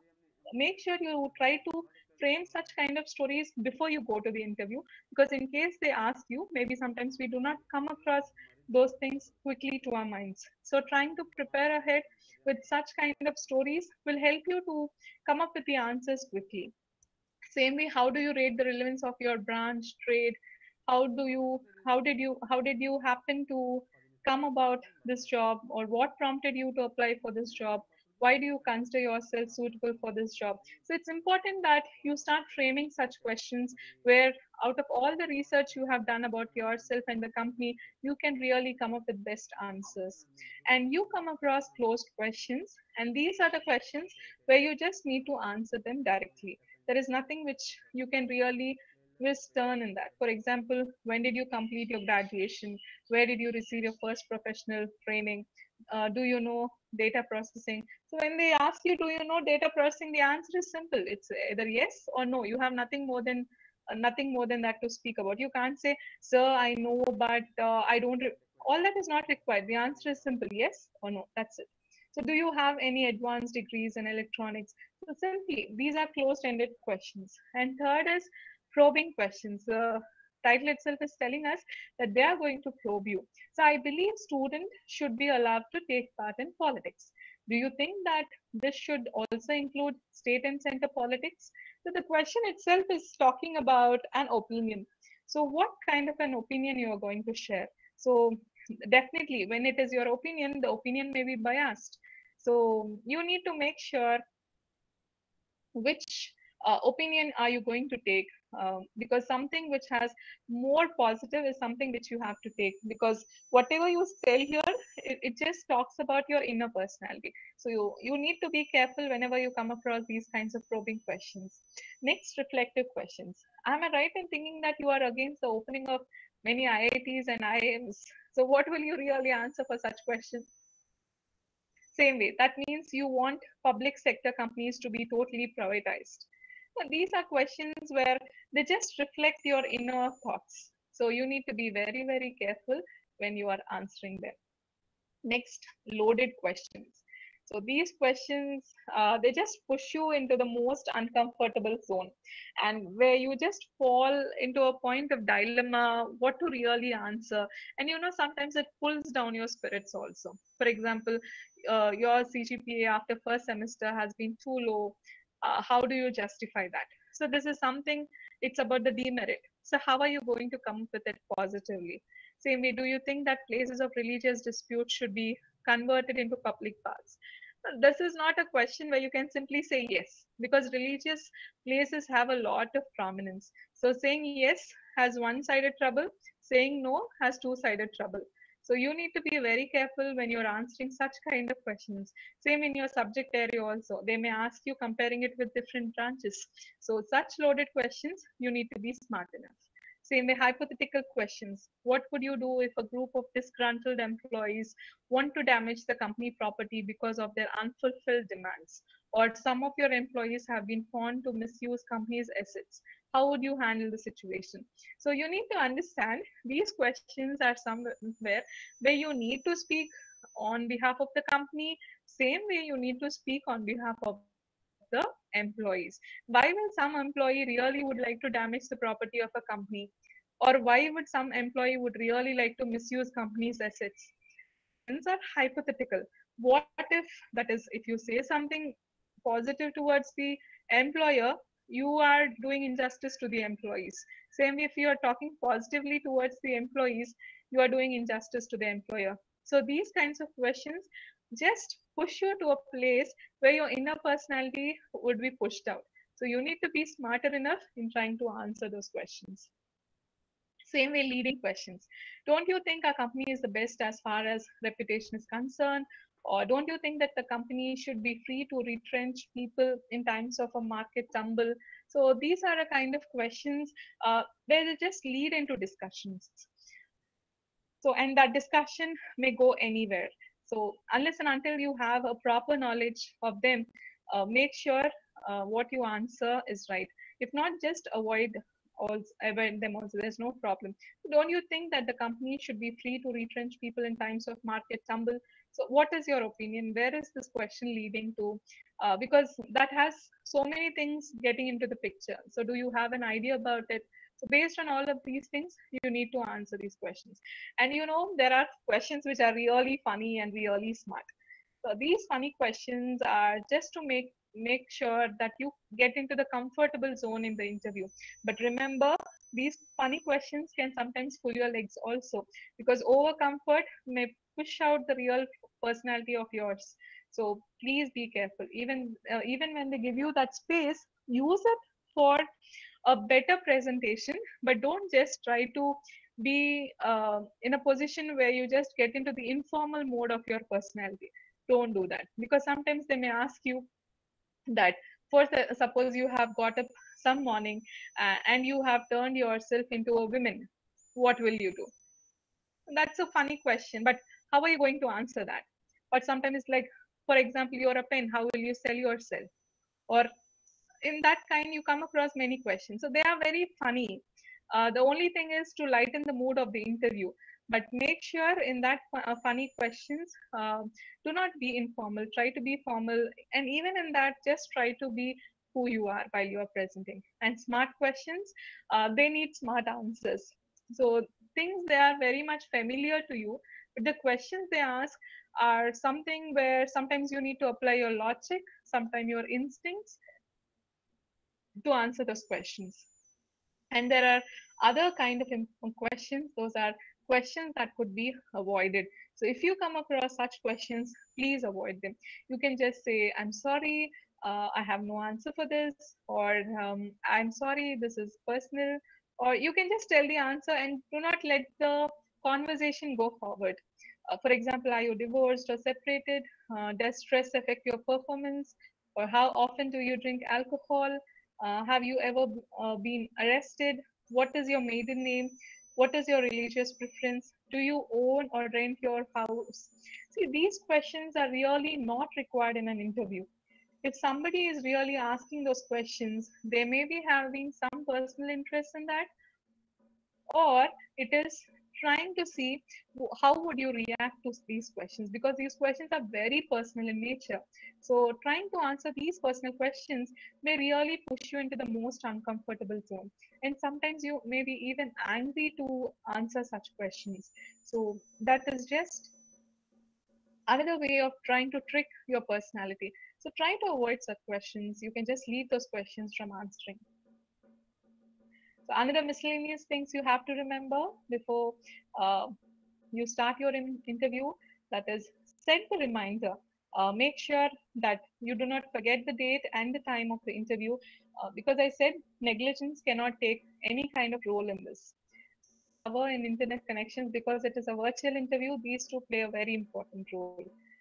make sure you try to frame such kind of stories before you go to the interview, because in case they ask you, maybe sometimes we do not come across those things quickly to our minds. So trying to prepare ahead with such kind of stories will help you to come up with the answers quickly. Same way, how do you rate the relevance of your branch trade? How do you how did you how did you happen to come about this job, or what prompted you to apply for this job? Why do you consider yourself suitable for this job? So it's important that you start framing such questions where, out of all the research you have done about yourself and the company, you can really come up with best answers. And you come across closed questions, and these are the questions where you just need to answer them directly. There is nothing which you can really twist turn in that. For example, when did you complete your graduation? Where did you receive your first professional training? Uh, do you know data processing? So when they ask you, do you know data processing, the answer is simple. It's either yes or no. You have nothing more than uh, nothing more than that to speak about. You can't say, sir, I know, but uh, I don't. Re-. All that is not required. The answer is simple, yes or no. That's it. So do you have any advanced degrees in electronics? So simply, these are closed-ended questions. And third is probing questions. The title itself is telling us that they are going to probe you. So I believe students should be allowed to take part in politics. Do you think that this should also include state and center politics? So the question itself is talking about an opinion. So what kind of an opinion you are going to share? So definitely, when it is your opinion, the opinion may be biased. So you need to make sure which uh, opinion are you going to take, um, because something which has more positive is something which you have to take, because whatever you tell here, it, it just talks about your inner personality. So you, you need to be careful whenever you come across these kinds of probing questions. Next, reflective questions. Am I right in thinking that you are against the opening of many I I Ts and I I Ms? So what will you really answer for such questions? Same way, that means you want public sector companies to be totally privatized. Now, these are questions where they just reflect your inner thoughts. So you need to be very, very careful when you are answering them. Next, loaded questions. So these questions, uh, they just push you into the most uncomfortable zone, and where you just fall into a point of dilemma, what to really answer. And you know, sometimes it pulls down your spirits also. For example, uh, your C G P A after first semester has been too low. Uh, how do you justify that? So this is something, it's about the demerit. So how are you going to come up with it positively? Same way, do you think that places of religious dispute should be converted into public parks? This is not a question where you can simply say yes, because religious places have a lot of prominence. So saying yes has one-sided trouble, saying no has two-sided trouble. So you need to be very careful when you're answering such kind of questions. Same in your subject area also. They may ask you comparing it with different branches. So such loaded questions, you need to be smart enough. Same way, hypothetical questions. What would you do if a group of disgruntled employees want to damage the company property because of their unfulfilled demands? Or some of your employees have been found to misuse company's assets. How would you handle the situation? So you need to understand these questions are somewhere where you need to speak on behalf of the company. Same way you need to speak on behalf of the employees. Why will some employee really would like to damage the property of a company? Or why would some employee would really like to misuse company's assets? Questions are hypothetical. What if, that is, if you say something positive towards the employer, you are doing injustice to the employees. Same way, if you are talking positively towards the employees, you are doing injustice to the employer. So these kinds of questions just push you to a place where your inner personality would be pushed out. So you need to be smarter enough in trying to answer those questions. Same way, leading questions. Don't you think our company is the best as far as reputation is concerned? Or don't you think that the company should be free to retrench people in times of a market tumble? So these are a kind of questions uh, where they just lead into discussions. So, and that discussion may go anywhere. So unless and until you have a proper knowledge of them, uh, make sure uh, what you answer is right. If not, just avoid also avoid them also. There's no problem. Don't you think that the company should be free to retrench people in times of market tumble? So what is your opinion? Where is this question leading to? Uh, because that has so many things getting into the picture. So do you have an idea about it? So based on all of these things, you need to answer these questions. And you know, there are questions which are really funny and really smart. So these funny questions are just to make make sure that you get into the comfortable zone in the interview. But remember, these funny questions can sometimes pull your legs also, because over comfort may push out the real personality of yours. So please be careful. Even uh, even when they give you that space, use it for a better presentation, but don't just try to be uh, in a position where you just get into the informal mode of your personality. Don't do that, because sometimes they may ask you that, for the, suppose you have got up some morning uh, and you have turned yourself into a woman, what will you do? That's a funny question, but how are you going to answer that? Or sometimes it's like, for example, you're a pen, how will you sell yourself? Or in that kind, you come across many questions. So they are very funny. Uh, the only thing is to lighten the mood of the interview, but make sure in that uh, funny questions, uh, do not be informal, try to be formal. And even in that, just try to be who you are while you are presenting. And smart questions, uh, they need smart answers. So things they are very much familiar to you, but the questions they ask are something where sometimes you need to apply your logic, sometimes your instincts, to answer those questions. And there are other kind of questions. Those are questions that could be avoided. So if you come across such questions, please avoid them. You can just say, I'm sorry, uh, I have no answer for this, or um, I'm sorry, this is personal, or you can just tell the answer and do not let the conversation go forward. Uh, for example, are you divorced or separated? Uh, does stress affect your performance? Or how often do you drink alcohol? Uh, have you ever uh, been arrested? What is your maiden name? What is your religious preference? Do you own or rent your house? See, these questions are really not required in an interview. If somebody is really asking those questions, they may be having some personal interest in that, or it is trying to see how would you react to these questions, because these questions are very personal in nature. So trying to answer these personal questions may really push you into the most uncomfortable zone, and sometimes you may be even angry to answer such questions. So that is just another way of trying to trick your personality. So try to avoid such questions. You can just leave those questions from answering. So another miscellaneous things you have to remember before uh, you start your in- interview, that is, set the reminder. Uh, make sure that you do not forget the date and the time of the interview, uh, because I said negligence cannot take any kind of role in this. Power and internet connections, because it is a virtual interview, these two play a very important role.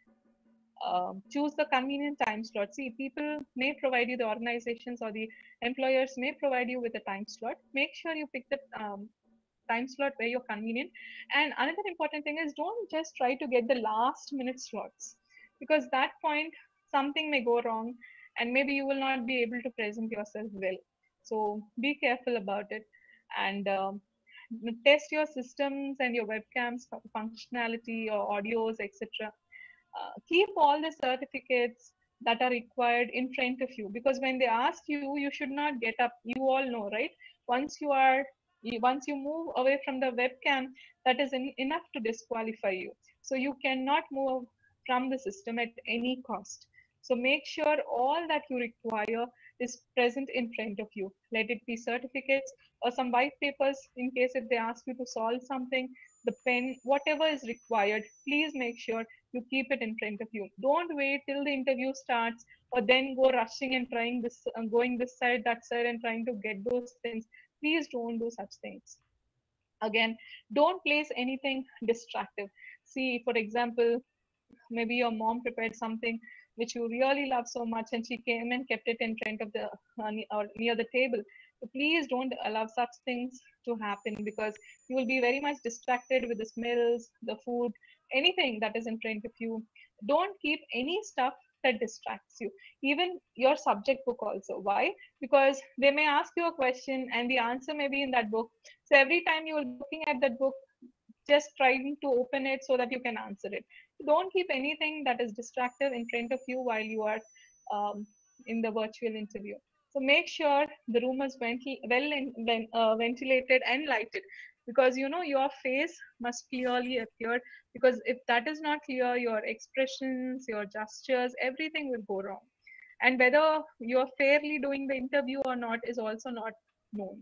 Um, choose the convenient time slot. See, people may provide you, the organizations or the employers may provide you with a time slot. Make sure you pick the um, time slot where you're convenient. And another important thing is, don't just try to get the last minute slots, because that point something may go wrong and maybe you will not be able to present yourself well. So be careful about it, and um, test your systems and your webcams functionality or audios, etc. Uh, keep all the certificates that are required in front of you, because when they ask you, you should not get up. You all know, right? Once you are you- once you move away from the webcam, that is en- enough to disqualify you. So you cannot move from the system at any cost. So make sure all that you require is present in front of you. Let it be certificates or some white papers in case if they ask you to solve something, the pen, whatever is required, please make sure you keep it in front of you. Don't wait till the interview starts or then go rushing and trying this, uh, going this side, that side, and trying to get those things. Please don't do such things. Again, don't place anything distractive. See, for example, maybe your mom prepared something which you really love so much and she came and kept it in front of the uh, or near the table. So please don't allow such things to happen, because you will be very much distracted with the smells, the food, anything that is in front of you. Don't keep any stuff that distracts you, even your subject book also. Why? Because they may ask you a question and the answer may be in that book. So every time you are looking at that book, just trying to open it so that you can answer it. Don't keep anything that is distractive in front of you while you are um, in the virtual interview. So make sure the room is ventil- well in, ven- uh, ventilated and lighted, because you know your face must clearly appear, because if that is not clear, your expressions, your gestures, everything will go wrong. And whether you are fairly doing the interview or not is also not known.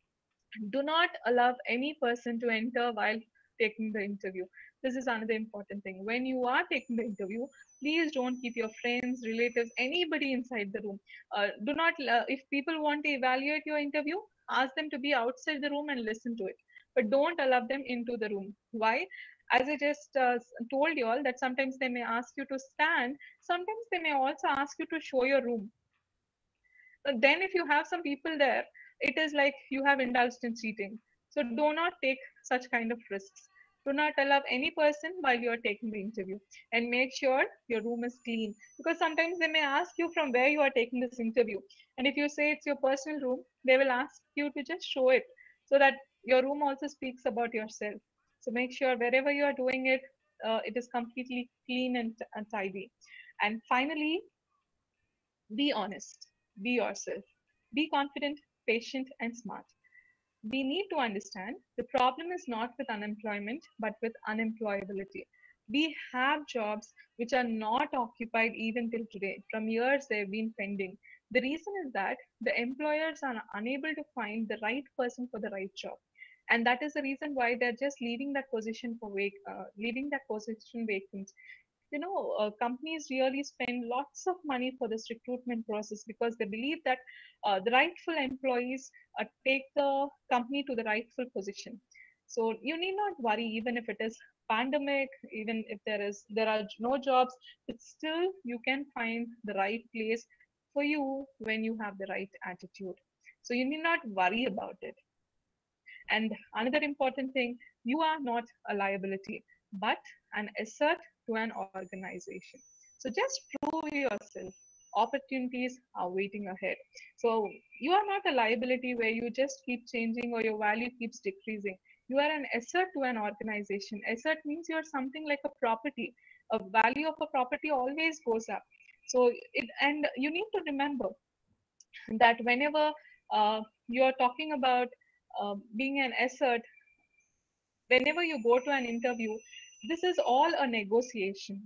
Do not allow any person to enter while taking the interview. This is another important thing. When you are taking the interview, please don't keep your friends, relatives, anybody inside the room. Uh, do not, uh, if people want to evaluate your interview, ask them to be outside the room and listen to it. But don't allow them into the room. Why? As I just uh, told you all, that sometimes they may ask you to stand, sometimes they may also ask you to show your room. Then if you have some people there, it is like you have indulged in cheating. So do not take such kind of risks. Do not allow any person while you are taking the interview, and make sure your room is clean, because sometimes they may ask you from where you are taking this interview, and if you say it's your personal room, they will ask you to just show it, so that your room also speaks about yourself. So make sure wherever you are doing it, uh, it is completely clean and, and tidy. And finally, be honest, be yourself, be confident, patient, and smart. We need to understand the problem is not with unemployment, but with unemployability. We have jobs which are not occupied even till today. From years, they've been pending. The reason is that the employers are unable to find the right person for the right job. And that is the reason why they're just leaving that position for vac- uh, leaving that position vacant. you know, uh, companies really spend lots of money for this recruitment process because they believe that uh, the rightful employees uh, take the company to the rightful position. So you need not worry, even if it is pandemic, even if there is there are no jobs, but still you can find the right place for you when you have the right attitude. So you need not worry about it. And another important thing, you are not a liability, but an asset to an organization. So just prove yourself. Opportunities are waiting ahead. So you are not a liability where you just keep changing or your value keeps decreasing. You are an asset to an organization. Asset means you're something like a property. A value of a property always goes up. So it, and you need to remember that whenever uh, you're talking about uh, being an asset, whenever you go to an interview, this is all a negotiation.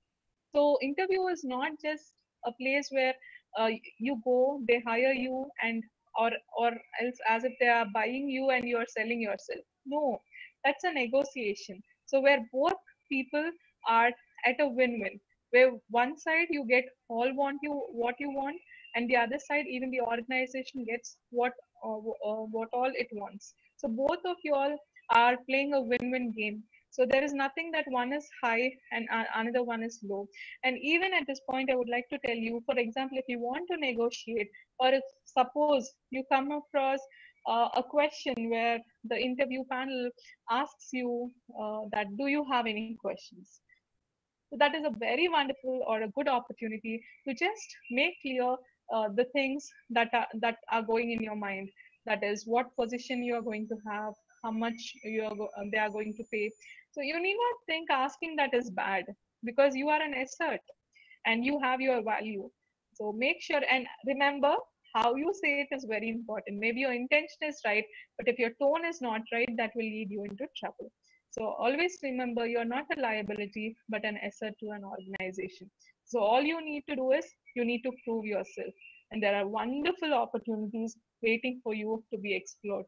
So interview is not just a place where uh, you go, they hire you, and or or else as if they are buying you and you are selling yourself. No, that's a negotiation. So where both people are at a win-win, where one side you get all want you what you want, and the other side even the organization gets what uh, uh, what all it wants. So both of you all are playing a win-win game. So there is nothing that one is high and uh, another one is low. And even at this point, I would like to tell you, for example, if you want to negotiate, or if suppose you come across uh, a question where the interview panel asks you uh, that, do you have any questions? So that is a very wonderful or a good opportunity to just make clear uh, the things that are, that are going in your mind. That is what position you are going to have, how much you are go- uh, they are going to pay. So you need not think asking that is bad, because you are an asset and you have your value. So make sure and remember, how you say it is very important. Maybe your intention is right, but if your tone is not right, that will lead you into trouble. So always remember, you're not a liability, but an asset to an organization. So all you need to do is you need to prove yourself. And there are wonderful opportunities waiting for you to be explored.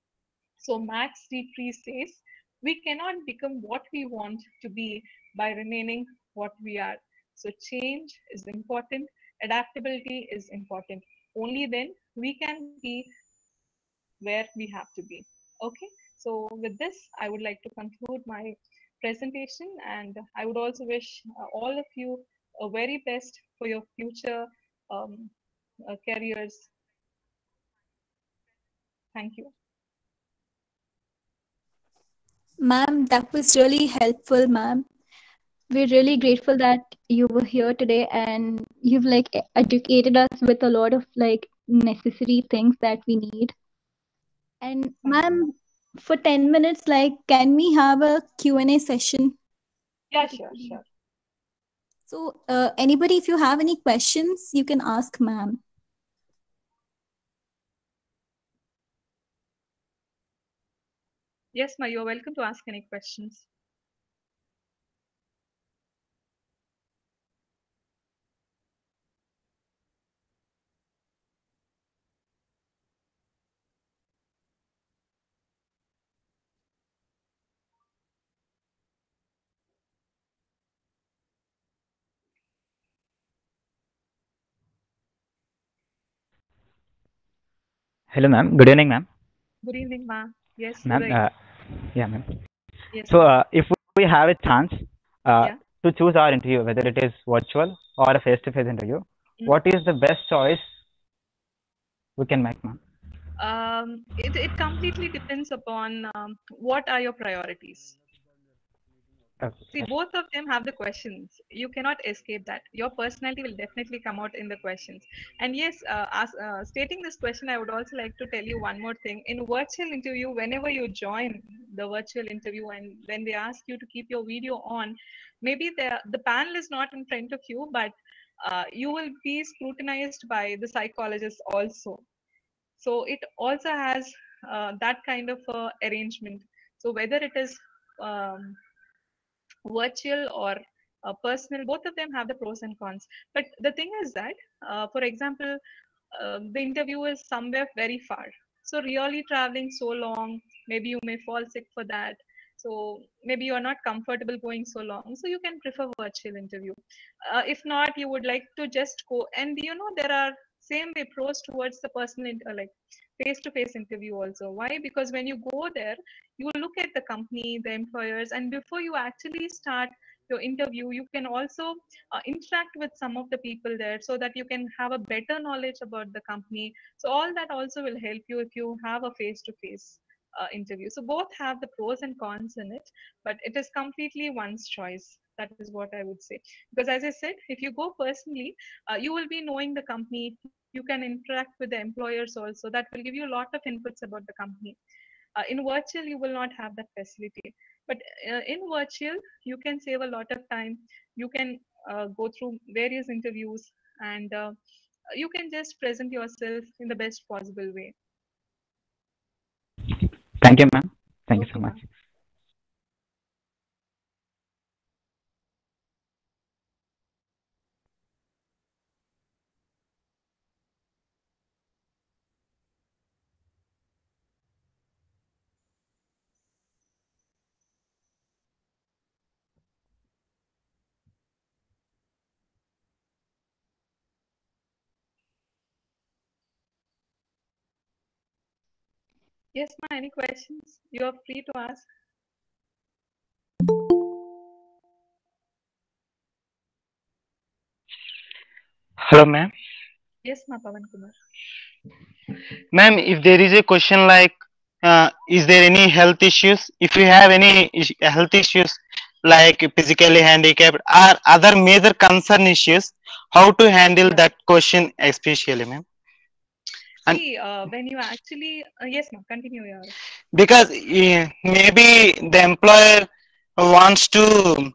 So Max De Vries says, we cannot become what we want to be by remaining what we are. So change is important, adaptability is important. Only then we can be where we have to be. Okay, so with this, I would like to conclude my presentation, and I would also wish uh, all of you a very best for your future um, uh, careers. Thank you. Ma'am, that was really helpful, ma'am. We're really grateful that you were here today and you've like e- educated us with a lot of like necessary things that we need. And Thank you. ma'am, for ten minutes, like, can we have a Q and A session? Yeah, sure, sure. So, uh, anybody, if you have any questions, you can ask ma'am. Yes, Ma, you're welcome to ask any questions. Hello, ma'am. Good evening, ma'am. Good evening, Ma. Yes, Ma'am, Uday. uh, yeah, ma'am. Yes, So, Ma. uh, if we have a chance uh, Yeah. to choose our interview, whether it is virtual or a face-to-face interview, Mm. what is the best choice we can make, ma'am? Um, it, it completely depends upon um, what are your priorities. See, Okay. both of them have the questions. You cannot escape that. Your personality will definitely come out in the questions. And yes, uh, as, uh, stating this question, I would also like to tell you one more thing. In virtual interview, whenever you join the virtual interview and when they ask you to keep your video on, maybe the, the panel is not in front of you, but uh, you will be scrutinized by the psychologist also. So it also has uh, that kind of uh, arrangement. So whether it is um, virtual or uh, personal, both of them have the pros and cons. But the thing is that, uh, for example, uh, the interview is somewhere very far. So really traveling so long, maybe you may fall sick for that. So maybe you're not comfortable going so long, so you can prefer virtual interview. Uh, if not, you would like to just go, and you know there are same way pros towards the personal inter- like face-to-face interview also. Why? Because when you go there, you look at the company, the employers, and before you actually start your interview, you can also uh, interact with some of the people there, so that you can have a better knowledge about the company. So all that also will help you if you have a face-to-face uh, interview. So both have the pros and cons in it, but it is completely one's choice. That is what I would say. Because as I said, if you go personally, uh, you will be knowing the company. You can interact with the employers also. That will give you a lot of inputs about the company. Uh, in virtual, you will not have that facility. But uh, in virtual, you can save a lot of time. You can uh, go through various interviews, and uh, you can just present yourself in the best possible way. Thank you, ma'am. Thank you so Okay, much. ma'am. Yes, ma'am. Any questions? You are free to ask. Hello, ma'am. Yes, ma'am, Pavan Kumar. Ma'am, if there is a question like, uh, is there any health issues? If you have any is- health issues like physically handicapped or other major concern issues, how to handle Yeah. that question especially, ma'am? And See, uh, when you actually, uh, yes, ma'am, continue your. because uh, maybe the employer wants to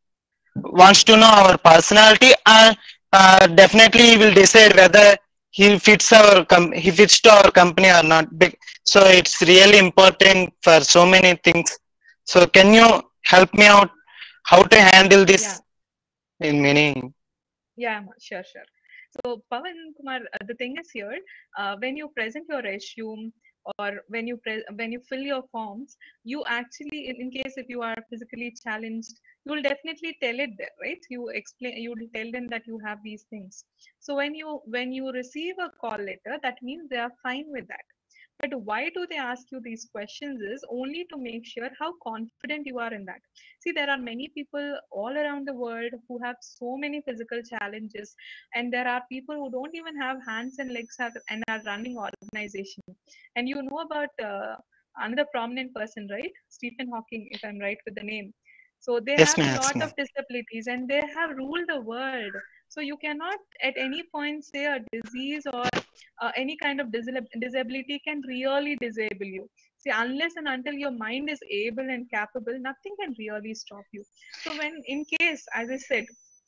wants to know our personality, and uh, definitely he will decide whether he fits our com- he fits to our company or not. Be- so it's really important for so many things. So can you help me out how to handle this Yeah, in many? yeah, ma'am, sure, sure. So, Pavan Kumar, uh, the thing is here, uh, when you present your resume, or when you pre- when you fill your forms, you actually, in, in case if you are physically challenged, you will definitely tell it there, right? You explain, you will tell them that you have these things. So when you when you receive a call letter, that means they are fine with that. But why do they ask you these questions is only to make sure how confident you are in that. See, there are many people all around the world who have so many physical challenges, and there are people who don't even have hands and legs have, and are running organization. And you know about uh, another prominent person, right? Stephen Hawking, if I'm right with the name. So they Yes, have a ma'am. Yes, lot ma'am. of disabilities, and they have ruled the world. So you cannot at any point say a disease or uh, any kind of disab- disability can really disable you. See, unless and until your mind is able and capable, nothing can really stop you. So when, in case, as I said,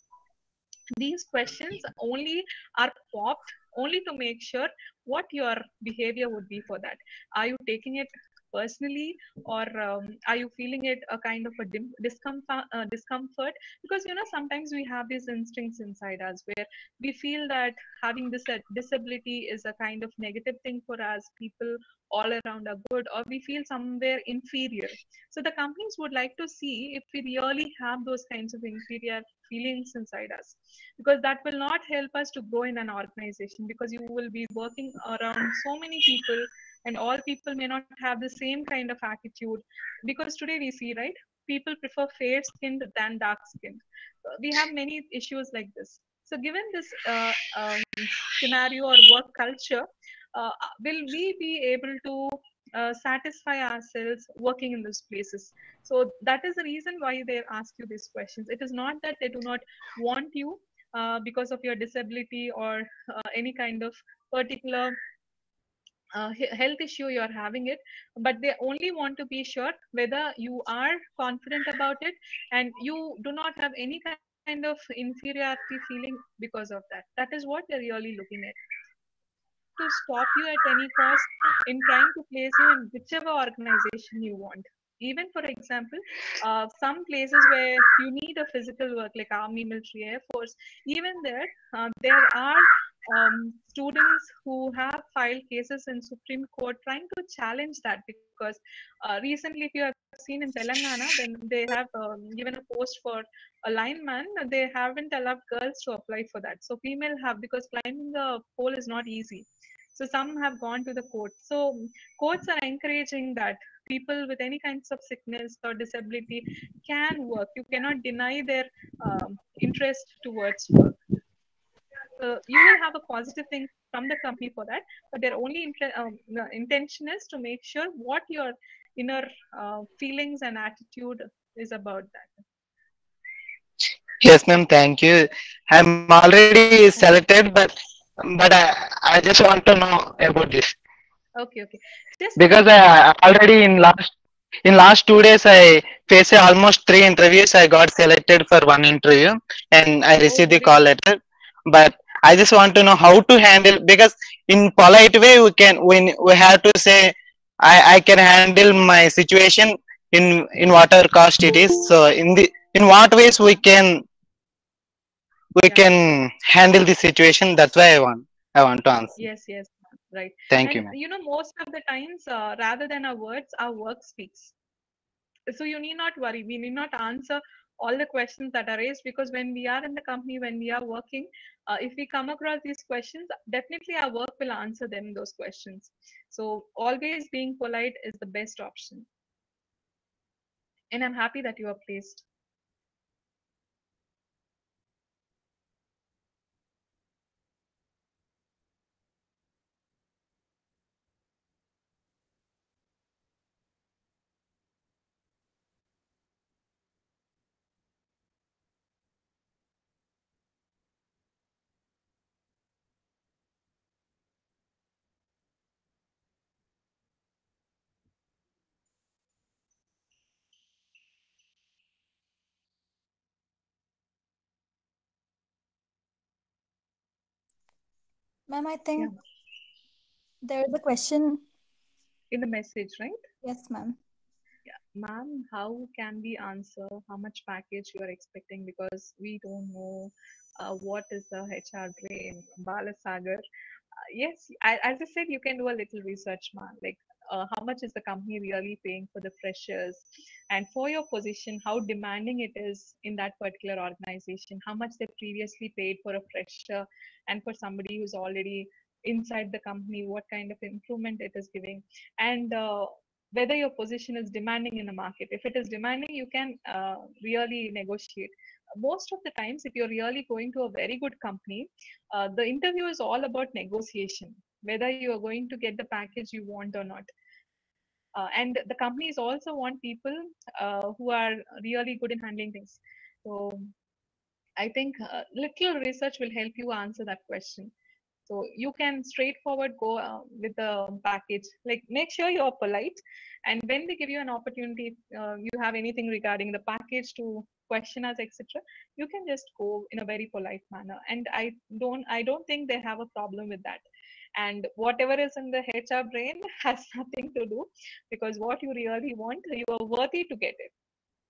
these questions only are popped only to make sure what your behavior would be for that. Are you taking it personally, or um, are you feeling it a kind of a dim- discomfort, uh, discomfort? Because you know sometimes we have these instincts inside us where we feel that having this uh, disability is a kind of negative thing for us. People all around are good, or we feel somewhere inferior. So the companies would like to see if we really have those kinds of inferior feelings inside us, because that will not help us to grow in an organization, because you will be working around so many people, and all people may not have the same kind of attitude. Because today we see, right, people prefer fair skinned than dark skinned. We have many issues like this. So given this uh, um, scenario or work culture, uh, will we be able to uh, satisfy ourselves working in those places? So that is the reason why they ask you these questions. It is not that they do not want you uh, because of your disability or uh, any kind of particular uh, he- health issue you're having it, but they only want to be sure whether you are confident about it and you do not have any kind of inferiority feeling because of that. That is what they're really looking at, to stop you at any cost in trying to place you in whichever organization you want. Even for example, uh, some places where you need a physical work like army, military, air force, even there uh, there are um, students who have filed cases in Supreme Court trying to challenge that, because uh, recently, if you have seen in Telangana, when they have um, given a post for a lineman, they haven't allowed girls to apply for that. So female have, because climbing the pole is not easy. So some have gone to the court. So courts are encouraging that people with any kinds of sickness or disability can work. You cannot deny their um, interest towards work. Uh, you will have a positive thing from the company for that, but their only inter- um, the intention is to make sure what your inner uh, feelings and attitude is about that. Yes, ma'am. Thank you. I'm already selected, but but I, I just want to know about this Okay, okay. Just because think. I already in last in last two days I faced almost three interviews. I got selected for one interview and I Oh, received the very call good. letter. But I just want to know how to handle, because in polite way we can, when we have to say I I can handle my situation in in whatever cost it is. So in the in what ways we can we Yeah. can handle the situation. That's why I want I want to answer. Yes, yes, right. Thank you, And ma'am. you know, most of the times, uh, rather than our words, our work speaks. So you need not worry. We need not answer all the questions that are raised, because when we are in the company, when we are working, uh, if we come across these questions, definitely our work will answer them those questions. So always being polite is the best option. And I'm happy that you are placed. Ma'am, I Yeah. think there is a question. In the message, right? Yes, ma'am. Yeah. Ma'am, how can we answer how much package you are expecting? Because we don't know uh, what is the H R brain, Balasagar. Yes, I, as I said, you can do a little research, man. Like, uh, how much is the company really paying for the freshers, and for your position, how demanding it is in that particular organization, how much they previously paid for a fresher, and for somebody who's already inside the company, what kind of improvement it is giving, and uh, whether your position is demanding in the market. If it is demanding, you can uh, really negotiate. Most of the times, if you're really going to a very good company, uh, the interview is all about negotiation, whether you are going to get the package you want or not. Uh, and the companies also want people uh, who are really good in handling things. So I think uh, little research will help you answer that question. So you can straightforward go uh, with the package. Like, make sure you're polite, and when they give you an opportunity, uh, you have anything regarding the package to question us, et cetera. You can just go in a very polite manner, and I don't I don't think they have a problem with that. And whatever is in the H R brain has nothing to do, because what you really want, you are worthy to get it.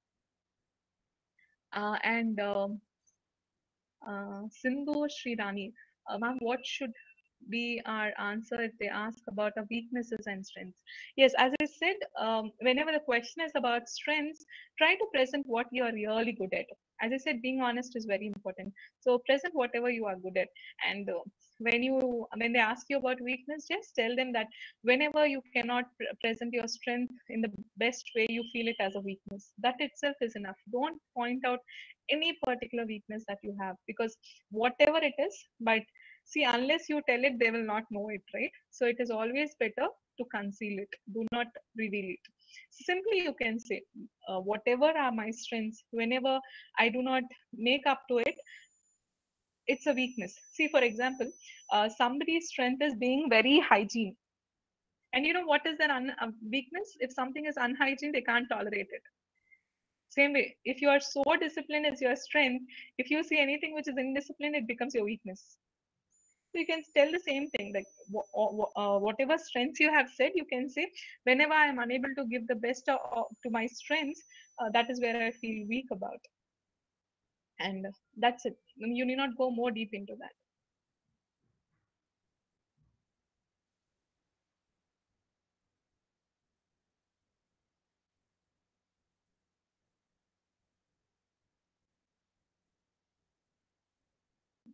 Uh, and um, uh, Sindhu Srirani, uh, ma'am, what should be our answer if they ask about our weaknesses and strengths? Yes, as I said, um, whenever the question is about strengths, try to present what you are really good at. As I said, being honest is very important. So present whatever you are good at, and uh, when you when they ask you about weakness, just tell them that whenever you cannot pre- present your strength in the best way, you feel it as a weakness. That itself is enough. Don't point out any particular weakness that you have, because whatever it is, but see, unless you tell it, they will not know it, right? So it is always better to conceal it. Do not reveal it. Simply, you can say, uh, whatever are my strengths, whenever I do not make up to it, it's a weakness. See, for example, uh, somebody's strength is being very hygiene. And you know what is their un- uh, weakness? If something is unhygiene, they can't tolerate it. Same way, if you are so disciplined as your strength, if you see anything which is indisciplined, it becomes your weakness. So you can tell the same thing, like wh- wh- uh, whatever strengths you have said, you can say, whenever I am unable to give the best uh, uh, to my strengths, uh, that is where I feel weak about. And that's it. You need not go more deep into that.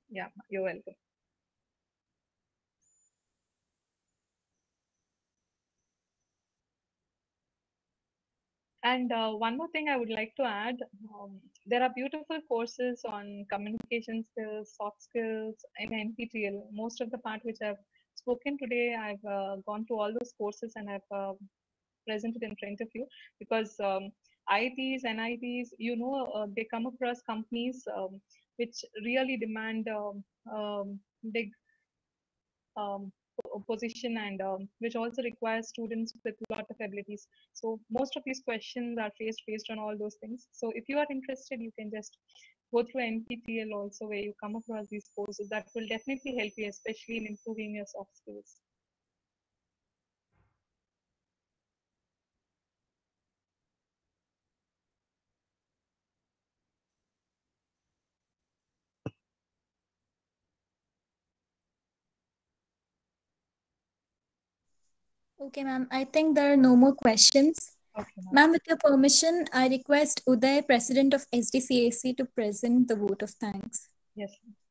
Yeah, you're welcome. And uh, one more thing I would like to add, um, there are beautiful courses on communication skills, soft skills in N P T L. Most of the part which I've spoken today, I've uh, gone through all those courses and I've uh, presented in front of you, because um, I I Ts, N I Ts, you know, uh, they come across companies um, which really demand um, um, big um, po- position, and um, which also requires students with a lot of abilities. So most of these questions are faced based on all those things. So if you are interested, you can just go through N P T L also, where you come across these courses. That will definitely help you, especially in improving your soft skills. Okay, ma'am. I think there are no more questions. Okay, ma'am. Ma'am, with your permission, I request Uday, President of S D C A C, to present the vote of thanks. Yes.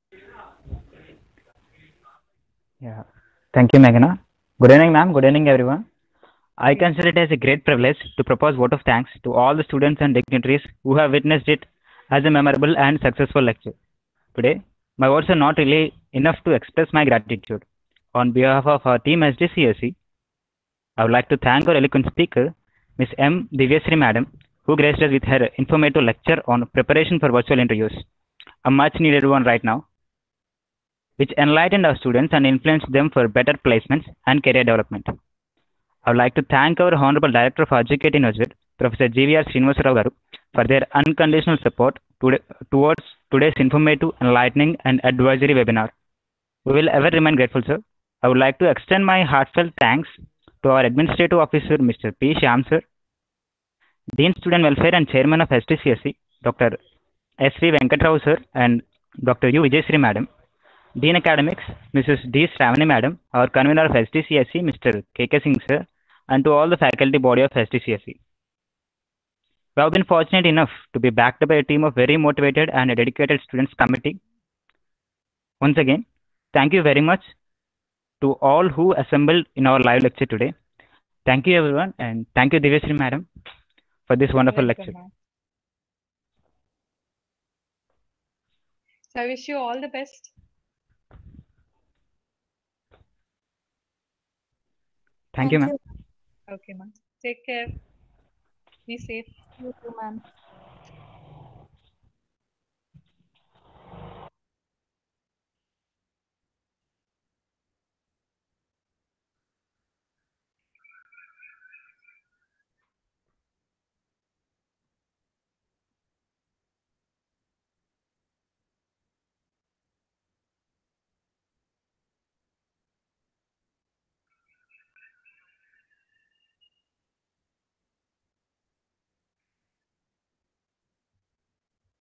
Yeah. Thank you, Meghana. Good evening, ma'am. Good evening, everyone. I Good evening. consider it as a great privilege to propose vote of thanks to all the students and dignitaries who have witnessed it as a memorable and successful lecture. Today, my words are not really enough to express my gratitude. On behalf of our team S D C S C, I would like to thank our eloquent speaker, Miss M. Divyasri Madam, who graced us with her informative lecture on preparation for virtual interviews, a much needed one right now, which enlightened our students and influenced them for better placements and career development. I would like to thank our Honorable Director of Education University, Professor G V R Srinivasa Rao Garu, for their unconditional support today, towards today's informative, enlightening, and advisory webinar. We will ever remain grateful, sir. I would like to extend my heartfelt thanks to our Administrative Officer, Mister P. Shyam, sir, Dean Student Welfare and Chairman of S T C S C, Doctor S V Venkatrao, sir, and Doctor U. Vijayasri, Madam, Dean Academics, Missus D. Shravani, Madam, our Convener of S T C S C, Mister K K Singh, sir, and to all the faculty body of S T C S C. We have been fortunate enough to be backed by a team of very motivated and dedicated students committee. Once again, thank you very much to all who assembled in our live lecture today. Thank you, everyone, and thank you, Divyasri, Madam, for this wonderful Welcome, lecture. ma'am. So I wish you all the best. Thank you, ma'am. Okay, ma'am. Take care. Be safe. You too, ma'am.